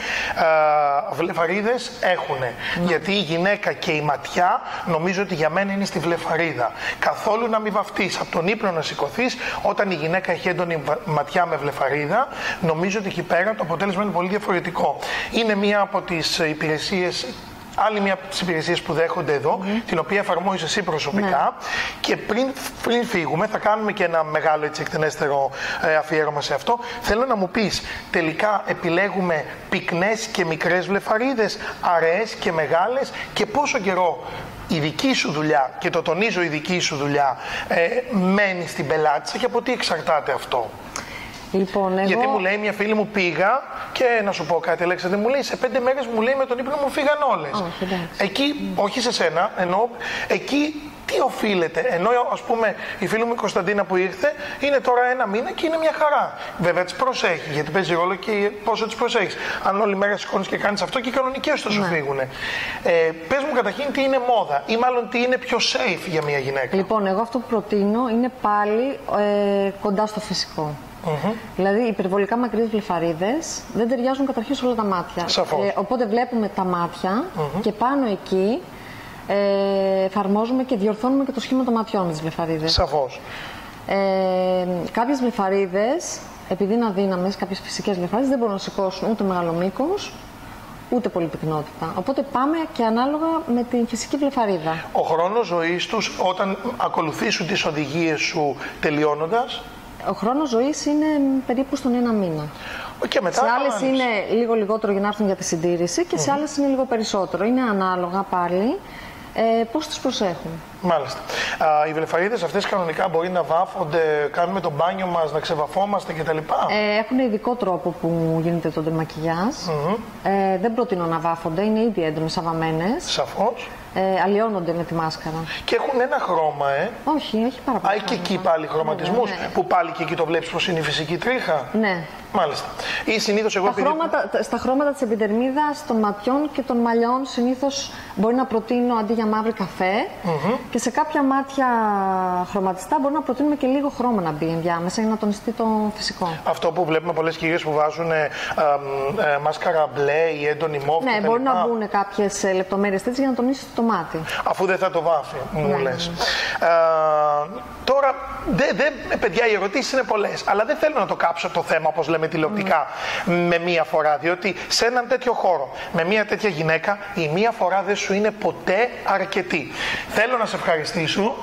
βλεφαρίδες έχουν. Mm. Γιατί η γυναίκα και η ματιά νομίζω ότι για μένα είναι στη βλεφαρίδα. Καθόλου να μην βαφτείς, από τον ύπνο να σηκωθείς, όταν η γυναίκα έχει έντονη ματιά με βλεφαρίδα, νομίζω ότι εκεί πέρα το αποτέλεσμα είναι πολύ διαφορετικό. Είναι μία από τις υπηρεσίες, άλλη μία από τις υπηρεσίες που δέχονται εδώ, mm-hmm. την οποία εφαρμόζεις εσύ προσωπικά. Mm. Και πριν, πριν φύγουμε, θα κάνουμε και ένα μεγάλο έτσι, εκτενέστερο ε, αφιέρωμα σε αυτό. Θέλω να μου πεις, τελικά επιλέγουμε πυκνές και μικρές βλεφαρίδες, αραίες και μεγάλες, και πόσο καιρό η δική σου δουλειά, και το τονίζω η δική σου δουλειά, ε, μένει στην πελάτησα και από τι εξαρτάται αυτό? Λοιπόν, εγώ... Γιατί μου λέει μια φίλη μου, πήγα και να σου πω κάτι, Αλέξανδρε, μου λέει σε πέντε μέρες μου λέει με τον ύπνο μου φύγαν όλες. Όχι, εκεί, όχι σε σένα, ενώ εκεί τι οφείλεται? Ενώ ας πούμε η φίλη μου η Κωνσταντίνα που ήρθε είναι τώρα ένα μήνα και είναι μια χαρά. Βέβαια τις προσέχει, γιατί παίζει ρόλο και πόσο τις προσέχεις. Αν όλη μέρα σηκώνεις και κάνεις αυτό, και οι κανονικές θα σου ναι. φύγουν. Ε, πες μου καταρχήν τι είναι μόδα, ή μάλλον τι είναι πιο safe για μια γυναίκα. Λοιπόν, εγώ αυτό που προτείνω είναι πάλι ε, κοντά στο φυσικό. Mm-hmm. Δηλαδή, υπερβολικά μακρύες βλεφαρίδες δεν ταιριάζουν καταρχήν σε όλα τα μάτια. Σαφώς. Ε, οπότε βλέπουμε τα μάτια mm-hmm. και πάνω εκεί ε, εφαρμόζουμε και διορθώνουμε και το σχήμα των ματιών με τις βλεφαρίδες. Σαφώς. Ε, κάποιες βλεφαρίδες, επειδή είναι αδύναμες, κάποιες φυσικές βλεφαρίδες δεν μπορούν να σηκώσουν ούτε μεγάλο μήκος, ούτε πολύ πυκνότητα. Οπότε πάμε και ανάλογα με την φυσική βλεφαρίδα. Ο χρόνος ζωής τους, όταν ακολουθήσουν τις οδηγίες σου τελειώνοντας? Ο χρόνος ζωής είναι περίπου στον ένα μήνα. Και μετά σε άλλες είναι λίγο λιγότερο για να έρθουν για τη συντήρηση και mm-hmm. σε άλλες είναι λίγο περισσότερο. Είναι ανάλογα πάλι ε, πώς τις προσέχουν. Μάλιστα. Α, οι βλεφαρίδες αυτές κανονικά μπορεί να βάφονται, κάνουμε το μπάνιο μας, να ξεβαφόμαστε κτλ. Ε, έχουν ειδικό τρόπο που γίνεται το ντεμακιγιάζ. Mm-hmm. Ε, δεν προτείνω να βάφονται, είναι ήδη έντομες αβαμένες. Σαφώς. Ε, αλλοιώνονται με τη μάσκαρα. Και έχουν ένα χρώμα, ε. Όχι, έχει πάρα πολύ. Α, και εκεί πάλι χρωματισμούς, ναι, ναι. που πάλι και εκεί το βλέπεις πως είναι η φυσική τρίχα. Ναι. Μάλιστα. Ή συνήθως εγώ τα επειδή... χρώματα, στα χρώματα της επιδερμίδας, των ματιών και των μαλλιών συνήθως μπορεί να προτείνω αντί για μαύρη καφέ mm-hmm. και σε κάποια μάτια χρωματιστά μπορεί να προτείνουμε και λίγο χρώμα να μπει ενδιάμεσα για να τονιστεί το φυσικό. Αυτό που βλέπουμε πολλές κυρίες που βάζουν ε, ε, ε, μάσκαρα μπλε ή έντονη μόβ. Ναι, μπορεί να μπουν κάποιες λεπτομέρειες τέτοιες για να τονίσει το μάτι. Αφού δεν θα το βάφει, μου ναι, λες. Ναι. Ε, τώρα, δε, δε, παιδιά, οι ερωτήσεις είναι πολλές, αλλά δεν θέλω να το κάψω το θέμα, όπως λέμε τηλεοπτικά, mm. με μία φορά. Διότι σε έναν τέτοιο χώρο, με μία τέτοια γυναίκα, η μία φορά δεν σου είναι ποτέ αρκετή. Θέλω να σε ευχαριστήσω.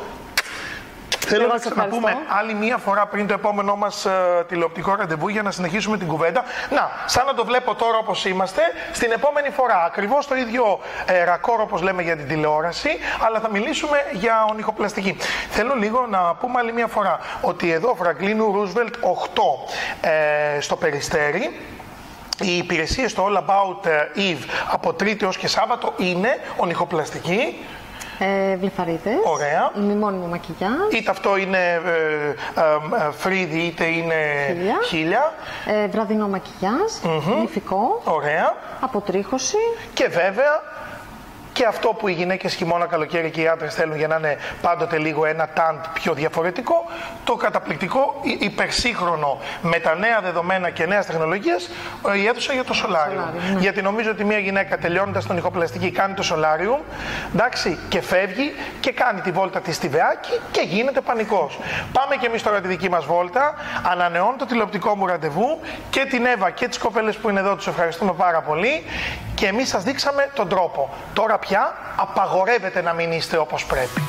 Θέλω να ξαναπούμε άλλη μία φορά πριν το επόμενό μας uh, τηλεοπτικό ραντεβού για να συνεχίσουμε την κουβέντα. Να, σαν να το βλέπω τώρα όπως είμαστε, στην επόμενη φορά ακριβώς το ίδιο ε, ρακόρ όπως λέμε για την τηλεόραση, αλλά θα μιλήσουμε για ονυχοπλαστική. Θέλω λίγο να πούμε άλλη μία φορά ότι εδώ Φραγκλίνου Ρούσβελτ οκτώ ε, στο Περιστέρι. Οι υπηρεσίες στο All About Eve από Τρίτη ως και Σάββατο είναι ονυχοπλαστική. Ε, βλεφαρίδες, ωραία. ημιμόνιμο μακιγιάζ. Είτε αυτό είναι ε, ε, ε, φρύδι, είτε είναι χίλια. χίλια. Ε, βραδινό μακιγιάζ, mm-hmm. νηφικό. Ωραία. Αποτρίχωση. Και βέβαια και αυτό που οι γυναίκες χειμώνα, καλοκαίρι και οι άντρες θέλουν για να είναι πάντοτε λίγο ένα τάντ πιο διαφορετικό, το καταπληκτικό, υπερσύγχρονο με τα νέα δεδομένα και νέας τεχνολογίας, η αίθουσα για το σολάριο. Ναι. Γιατί νομίζω ότι μια γυναίκα τελειώνοντας τον ηχοπλαστική κάνει το σολάριο, εντάξει, και φεύγει και κάνει τη βόλτα της στη Βεάκη και γίνεται πανικός. Πάμε και εμείς τώρα τη δική μας βόλτα, ανανεώνω το τηλεοπτικό μου ραντεβού και την Εύα και τις κοπέλες που είναι εδώ, τους ευχαριστούμε πάρα πολύ και εμείς σας δείξαμε τον τρόπο. Τώρα πια απαγορεύεται να μην είστε όπως πρέπει.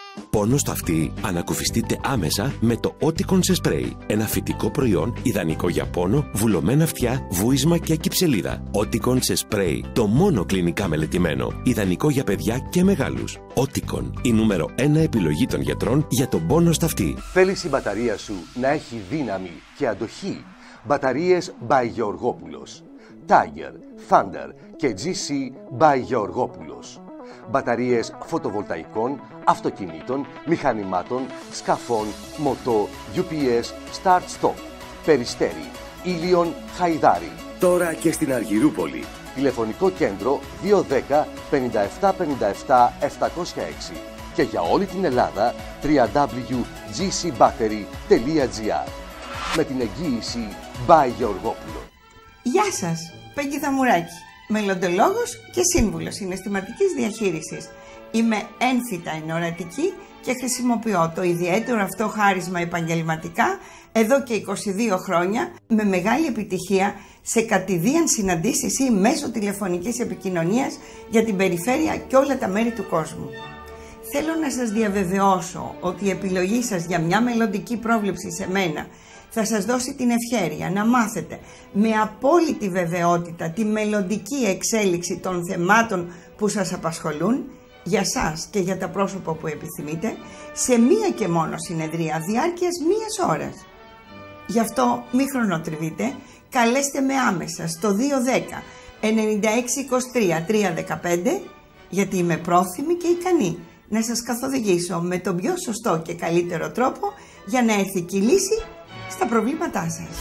Πόνο στο αυτί? Ανακουφιστείτε άμεσα με το Oticon σε σπρέι. Ένα φυτικό προϊόν ιδανικό για πόνο, βουλωμένα αυτιά, βούισμα και κυψελίδα. Oticon σε σπρέι. Το μόνο κλινικά μελετημένο. Ιδανικό για παιδιά και μεγάλους. Oticon. Η νούμερο ένα επιλογή των γιατρών για τον πόνο στο αυτί. Θέλεις η μπαταρία σου να έχει δύναμη και αντοχή? Μπαταρίες by Γεωργόπουλος. Tiger, Thunder και τζι σι by Γεωργόπουλος. Μπαταρίες φωτοβολταϊκών, αυτοκινήτων, μηχανημάτων, σκαφών, μοτό, γιου πι ες, Start-Stop, Περιστέρι, Ήλιον, Χαϊδάρι. Τώρα και στην Αργυρούπολη. Τηλεφωνικό κέντρο δύο ένα μηδέν πέντε επτά πέντε επτά επτακόσια έξι και για όλη την Ελλάδα double-u double-u double-u τελεία τζι σι battery τελεία τζι άρ. Με την εγγύηση by Γεωργόπουλο. Γεια σας, Πέγγι Θαμουράκη, μελλοντολόγος και σύμβουλος συναισθηματικής διαχείρισης. Είμαι ένθυτα ενορατική και χρησιμοποιώ το ιδιαίτερο αυτό χάρισμα επαγγελματικά εδώ και είκοσι δύο χρόνια με μεγάλη επιτυχία σε κατηδίαν συναντήσεις ή μέσω τηλεφωνικής επικοινωνίας για την περιφέρεια και όλα τα μέρη του κόσμου. Θέλω να σας διαβεβαιώσω ότι η επιλογή σας για μια μελλοντική πρόβλεψη σε μένα θα σας δώσει την ευχέρεια να μάθετε με απόλυτη βεβαιότητα τη μελλοντική εξέλιξη των θεμάτων που σας απασχολούν για σας και για τα πρόσωπα που επιθυμείτε σε μία και μόνο συνεδρία διάρκειας μίας ώρας. Γι' αυτό μη χρονοτριβείτε, καλέστε με άμεσα στο δύο ένα μηδέν εννιά έξι είκοσι τρία τρία δεκαπέντε γιατί είμαι πρόθυμη και ικανή να σας καθοδηγήσω με τον πιο σωστό και καλύτερο τρόπο για να έρθει και η λύση στα προβλήματά σας.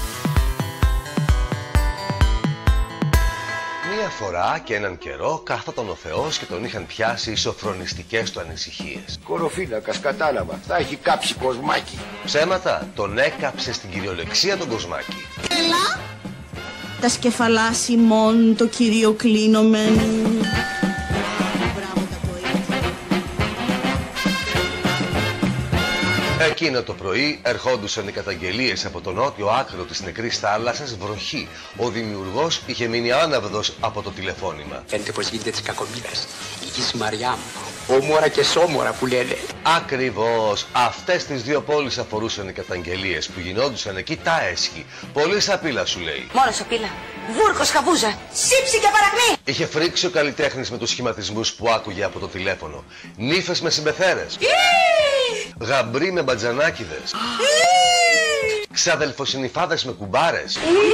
Μία φορά και έναν καιρό κάθονταν ο Θεός και τον είχαν πιάσει οι σοφρονιστικές του ανησυχίες. Κοροφύλακας, κατάλαβα. Θα έχει κάψει Κοσμάκη. Ψέματα, τον έκαψε στην κυριολεξία τον Κοσμάκη. Έλα! Τα σκεφαλάς ημών το Κύριο κλείνομεν. Εκείνο το πρωί ερχόντουσαν οι καταγγελίες από το νότιο άκρο της νεκρής θάλασσας βροχή. Ο δημιουργός είχε μείνει άναυδος από το τηλεφώνημα. Φαίνεται πως γίνεται της κακομοίρας. Η γης Μαριά μου. Όμορα και σόμορα που λένε. Ακριβώς. Αυτές τις δύο πόλεις αφορούσαν οι καταγγελίες που γινόντουσαν εκεί τα έσχη. Πολύ σαπίλα σου λέει. Μόνο σαπίλα. Βούρκος, χαβούζα. Σύψη και παρακμή. Είχε φρίξει ο καλλιτέχνης με τους σχηματισμούς που άκουγε από το τηλέφωνο. Νύφες με συμπεθέρες. Γαμπροί με μπατζανάκιδες. Ξαδελφοσυνυφάδες με κουμπάρες.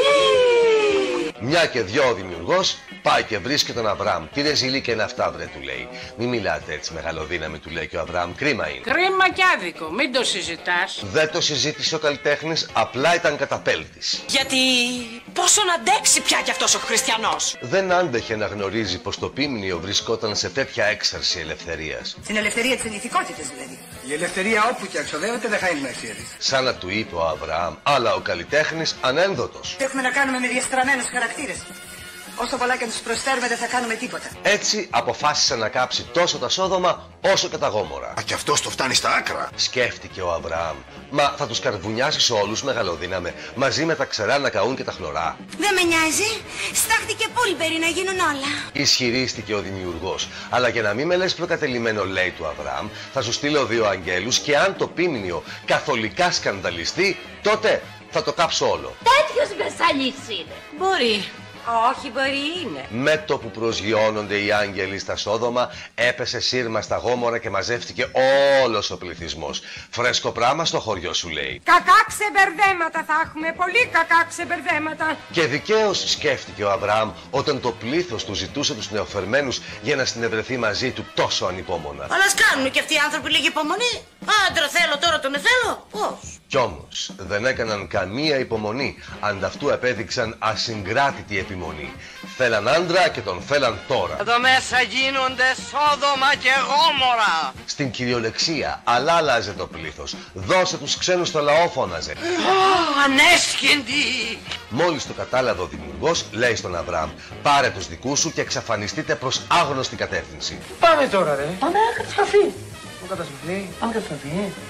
Μια και δυο ο δημιουργός πάει και βρίσκει τον Αβραάμ. Τι ρεζιλί και είναι αυτά, βρε, του λέει. Μη μιλάτε έτσι μεγαλοδύναμη, του λέει και ο Αβραάμ. Κρίμα είναι. Κρίμα και άδικο, μην το συζητάς. Δεν το συζήτησε ο καλλιτέχνης, απλά ήταν καταπέλτης. Γιατί πόσο να αντέξει πια κι αυτός ο χριστιανός. Δεν άντεχε να γνωρίζει πως το Πίμνιο βρισκόταν σε τέτοια έξαρση ελευθερίας. Στην ελευθερία της ενηθικότητας δηλαδή. Η ελευθερία όπου και αξοδεύεται δεν χάνει να ξέρει. Σαν να του είπε ο Αβραάμ, αλλά ο καλλιτέχνης ανένδοτος. Έχουμε να κάνουμε με διαστραμμένους χαρακτήρες. Όσο πολλά και τους προσφέρουμε δεν θα κάνουμε τίποτα. Έτσι αποφάσισε να κάψει τόσο τα Σόδομα όσο και τα Γόμορα. Α, κι αυτός το φτάνει στα άκρα. Σκέφτηκε ο Αβραάμ. Μα θα τους καρβουνιάσει όλους μεγαλοδύναμε, μαζί με τα ξερά να καούν και τα χλωρά. Δεν με νοιάζει. Στάχτηκε πούλπερι να γίνουν όλα. Ισχυρίστηκε ο δημιουργός. Αλλά για να μην με λες προκατελημένο, λέει του Αβραάμ, θα σου στείλω δύο αγγέλους και αν το Πίμνιο καθολικά σκανδαλιστεί, τότε θα το κάψω όλο. Τέτοιος μπεσαλής είναι. Μπορεί. Όχι, μπορεί είναι. Με το που προσγειώνονται οι άγγελοι στα Σόδομα, έπεσε σύρμα στα Γόμορα και μαζεύτηκε όλος ο πληθυσμός. Φρέσκο πράμα στο χωριό σου, λέει. Κακά ξεμπερδέματα θα έχουμε, πολύ κακά ξεμπερδέματα. Και δικαίως σκέφτηκε ο Αβραάμ όταν το πλήθος του ζητούσε τους νεοφερμένους για να συνευρεθεί μαζί του τόσο ανυπόμονα. Αλλά ας κάνουν και αυτοί οι άνθρωποι λίγη υπομονή. Άντρα θέλω, τώρα τον θέλω. Πώς. Κι όμως δεν έκαναν καμία υπομονή, ανταυτού επέδειξαν ασυγκράτητη επιμονή. Θέλαν άντρα και τον θέλαν τώρα. Εδώ μέσα γίνονται Σόδομα και Γόμορα. Στην κυριολεξία αλλάζε το πλήθος. Δώσε τους ξένους στο λαό, φώναζε. Oh, ανέσχυντη. Μόλις το κατάλαβε ο δημιουργός, λέει στον Αβραάμ, πάρε τους δικούς σου και εξαφανιστείτε προς άγνωστη κατεύθυνση. Πάμε τώρα, ρε. Πάμε καταστροφή. Πού καταστροφή. Πάμε καταστροφή.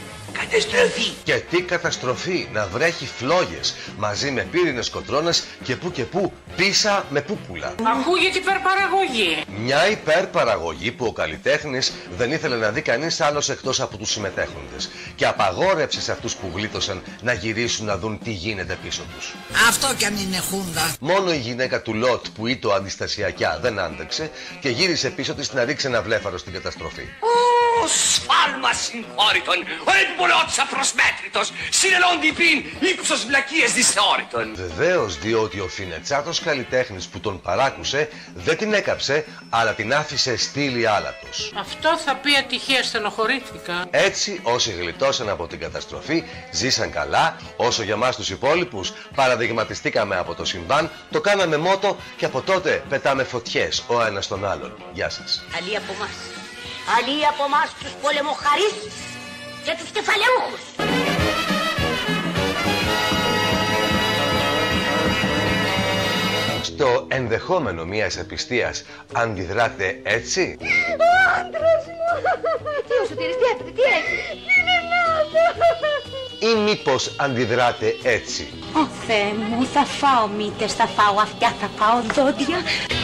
καταστροφή. Και τι καταστροφή, να βρέχει φλόγες μαζί με πύρινες κοτρώνες και που και που πίσα με πούπουλα. Ακούγεται υπερπαραγωγή. Μια υπερπαραγωγή που ο καλλιτέχνης δεν ήθελε να δει κανείς άλλος εκτός από τους συμμετέχοντες και απαγόρευσε σε αυτούς που γλίτωσαν να γυρίσουν να δουν τι γίνεται πίσω τους. Αυτό κι αν είναι χούντα. Μόνο η γυναίκα του Λότ που ήτο αντιστασιακιά δεν άντεξε και γύρισε πίσω της να ρίξει ένα βλέφαρο στην καταστροφή. Ω, σφάλμα συγχώρητον, ο έντυπολότης απροσμέτρητος, συνελώνει πίν, ύψος βλακίες δυσθεώρητον. Βεβαίως, διότι ο φινετσάτος καλλιτέχνης που τον παράκουσε δεν την έκαψε, αλλά την άφησε στήλη άλατος. Αυτό θα πει ατυχία, στενοχωρήθηκα. Έτσι, όσοι γλιτώσαν από την καταστροφή, ζήσαν καλά, όσο για μας τους υπόλοιπους παραδειγματιστήκαμε από το συμβάν, το κάναμε μότο και από τότε πετάμε φωτιές ο ένας τον άλλον. Γεια σας. Αλλή από μας. Αλλή από μας τους πολεμοχαρείς και τους κεφαλαιούχους. Στο ενδεχόμενο μιας απιστίας αντιδράτε έτσι. Ο άντρας μου! Τι ο Σωτήρης, τι έπαθε, τι έχει? Είναι νάτο! Ή μήπως αντιδράτε έτσι. Ω Θεέ μου, θα φάω μύτες, θα φάω αυτιά, θα φάω δόντια.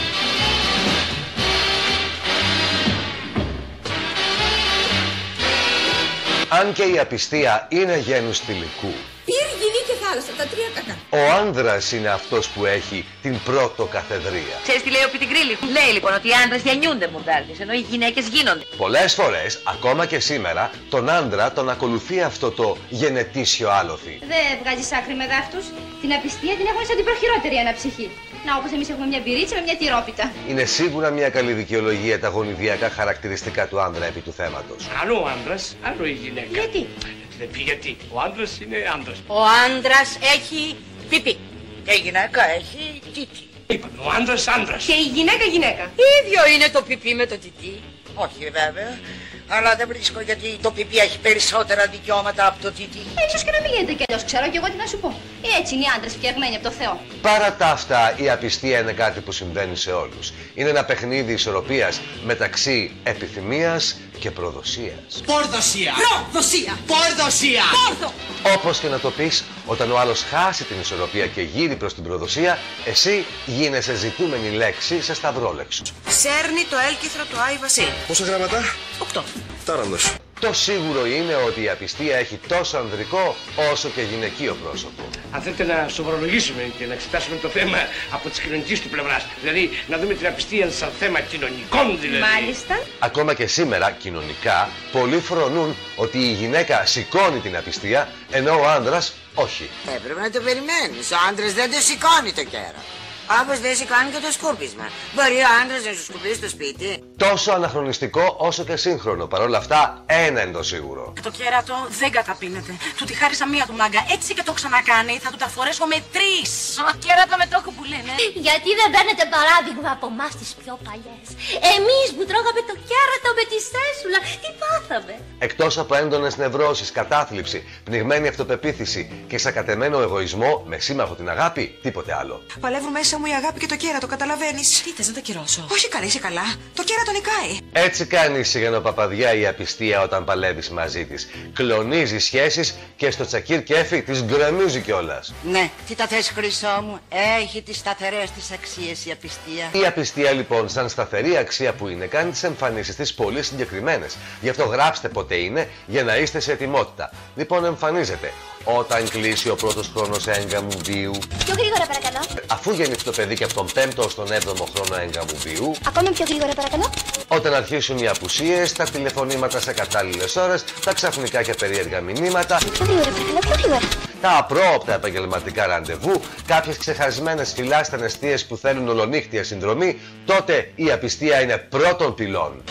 Αν και η απιστία είναι γένους θηλυκού, πήρ, γυνή και θάλασσα, τα τρία κακά. ο άνδρας είναι αυτός που έχει την πρώτο καθεδρία. Ξέρεις τι λέει ο Πιτιγκρίλη? Λέει λοιπόν ότι οι άντρες διανιούνται μοντάρδες, ενώ οι γυναίκες γίνονται. Πολλές φορές, ακόμα και σήμερα, τον άντρα τον ακολουθεί αυτό το γενετήσιο άλοθη. Δεν βγάζεις άκρη με δάφτους. Την απιστία την έχουμε σαν την προχειρότερη αναψυχή. Να, όπως εμείς έχουμε μια μπυρίτσα με μια τυρόπιτα. Είναι σίγουρα μια καλή δικαιολογία τα γονιδιακά χαρακτηριστικά του άντρα επί του θέματος. Άλλο ο άντρας, άλλο η γυναίκα. Γιατί? Δεν πει γιατί. Ο άντρας είναι άντρας. Ο άντρας έχει πιπί και η γυναίκα έχει τίτι. Είπαμε, ο άντρας άντρας. Και η γυναίκα γυναίκα. Ίδιο είναι το πιπί με το τιτί. Όχι βέβαια, αλλά δεν βρίσκω γιατί το πιπί έχει περισσότερα δικαιώματα από το τιτί. Ε, ίσως και να μην γίνεται κι αλλιώς, ξέρω κι εγώ τι να σου πω. Έτσι είναι οι άντρες φτιαγμένοι από το Θεό. Παρά τα αυτά, η απιστία είναι κάτι που συμβαίνει σε όλους. Είναι ένα παιχνίδι ισορροπίας μεταξύ επιθυμίας και προδοσίας. Πορδοσία! Προδοσία! Πορδοσία! Πόρδο! Όπως και να το πεις, όταν ο άλλος χάσει την ισορροπία και γύρει προς την προδοσία, εσύ γίνεσαι ζητούμενη λέξη σε σταυρόλεξο. Σέρνει το έλκυθρο του Άι Βασίλη. Πόσα γράμματα? Οκτώ. Τάραντος. Το σίγουρο είναι ότι η απιστία έχει τόσο ανδρικό όσο και γυναικείο πρόσωπο. Αν θέλετε να σοβαρολογήσουμε και να εξετάσουμε το θέμα από της κοινωνικής του πλευράς, δηλαδή να δούμε την απιστία σαν θέμα κοινωνικών δηλαδή. Μάλιστα. Ακόμα και σήμερα, κοινωνικά, πολλοί φρονούν ότι η γυναίκα σηκώνει την απιστία, ενώ ο άνδρας όχι. Έπρεπε να το περιμένεις. Ο άντρας δεν το σηκώνει το κέρατο. Όπως δεν σηκώνει και το σκούπισμα. Μπορεί ο άντρας να σου σκουπίσει το σπίτι. Τόσο αναχρονιστικό όσο και σύγχρονο. Παρ' όλα αυτά, ένα είναι το σίγουρο. Το κέρατο δεν καταπίνεται. Του τη χάρισα μία του μάγκα. Έτσι και το ξανακάνει, θα του τα φορέσω με τρεις. Μα κέρατο με τόκο που λένε. Γιατί δεν παίρνετε παράδειγμα από εμάς τις πιο παλιές? Εμείς που τρώγαμε το κέρατο με τη σέσουλα, τι πάθαμε? Εκτός από έντονες νευρώσεις, κατάθλιψη, πνιγμένη αυτοπεποίθηση και σακατεμένο εγωισμό με σύμμαχο την αγάπη, τίποτε άλλο. Παλεύουν μέσα μου η αγάπη και το κέρατο, καταλαβαίνεις. Τι θες να το κυρώσω? Όχι καλά, είσαι καλά. Το κέρατο νικάει. Έτσι κάνει η σιγανοπαπαδιά η απιστία όταν παλεύεις μαζί της. Κλονίζει σχέσεις και στο τσακίρ κέφι τις γκρεμίζει κιόλας. Ναι, τι τα θες χρυσό μου. Έχει τις σταθερές της αξίες η απιστία. Η απιστία λοιπόν, σαν σταθερή αξία που είναι, κάνει τις εμφανίσεις της πολύ συγκεκριμένες. Γι' αυτό γράψτε πότε είναι για να είστε σε ετοιμότητα. Λοιπόν, εμφανίζεται όταν κλείσει ο πρώτος χρόνος έγκαμου βίου. Πιο γρήγορα παρακαλώ. Αφού γεννηθεί το παιδί και από τον πέμπτο ως τον έβδομο χρόνο έγκαμου βίου. Ακόμα πιο γρήγορα παρακαλώ. Όταν αρχίσουν οι απουσίες, τα τηλεφωνήματα σε κατάλληλες ώρες, τα ξαφνικά και περίεργα μηνύματα. Πιο γρήγορα παρακαλώ, πιο γρήγορα. Τα απρόοπτα επαγγελματικά ραντεβού, κάποιες ξεχασμένες φυλάστανες θείες που θέλουν ολονύχτια συνδρομή, τότε η απιστία είναι πρώτων πυλών.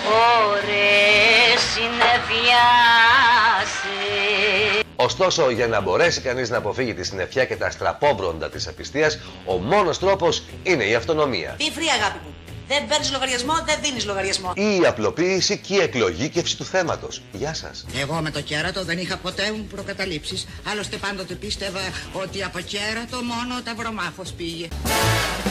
Ωραία συννεφιάσαι. Ωστόσο, για να μπορέσει κανείς να αποφύγει τη συννεφιά και τα αστραπόμπροντα της απιστίας, ο μόνος τρόπος είναι η αυτονομία. Τι φρύ αγάπη μου. Δεν παίρνεις λογαριασμό, δεν δίνεις λογαριασμό. Ή η απλοποίηση και η εκλογήκευση του θέματος. Γεια σας. Εγώ με το κέρατο δεν είχα ποτέ μου προκαταλήψεις. Άλλωστε πάντοτε πίστευα ότι από κέρατο μόνο ο ταυρομάχος πήγε.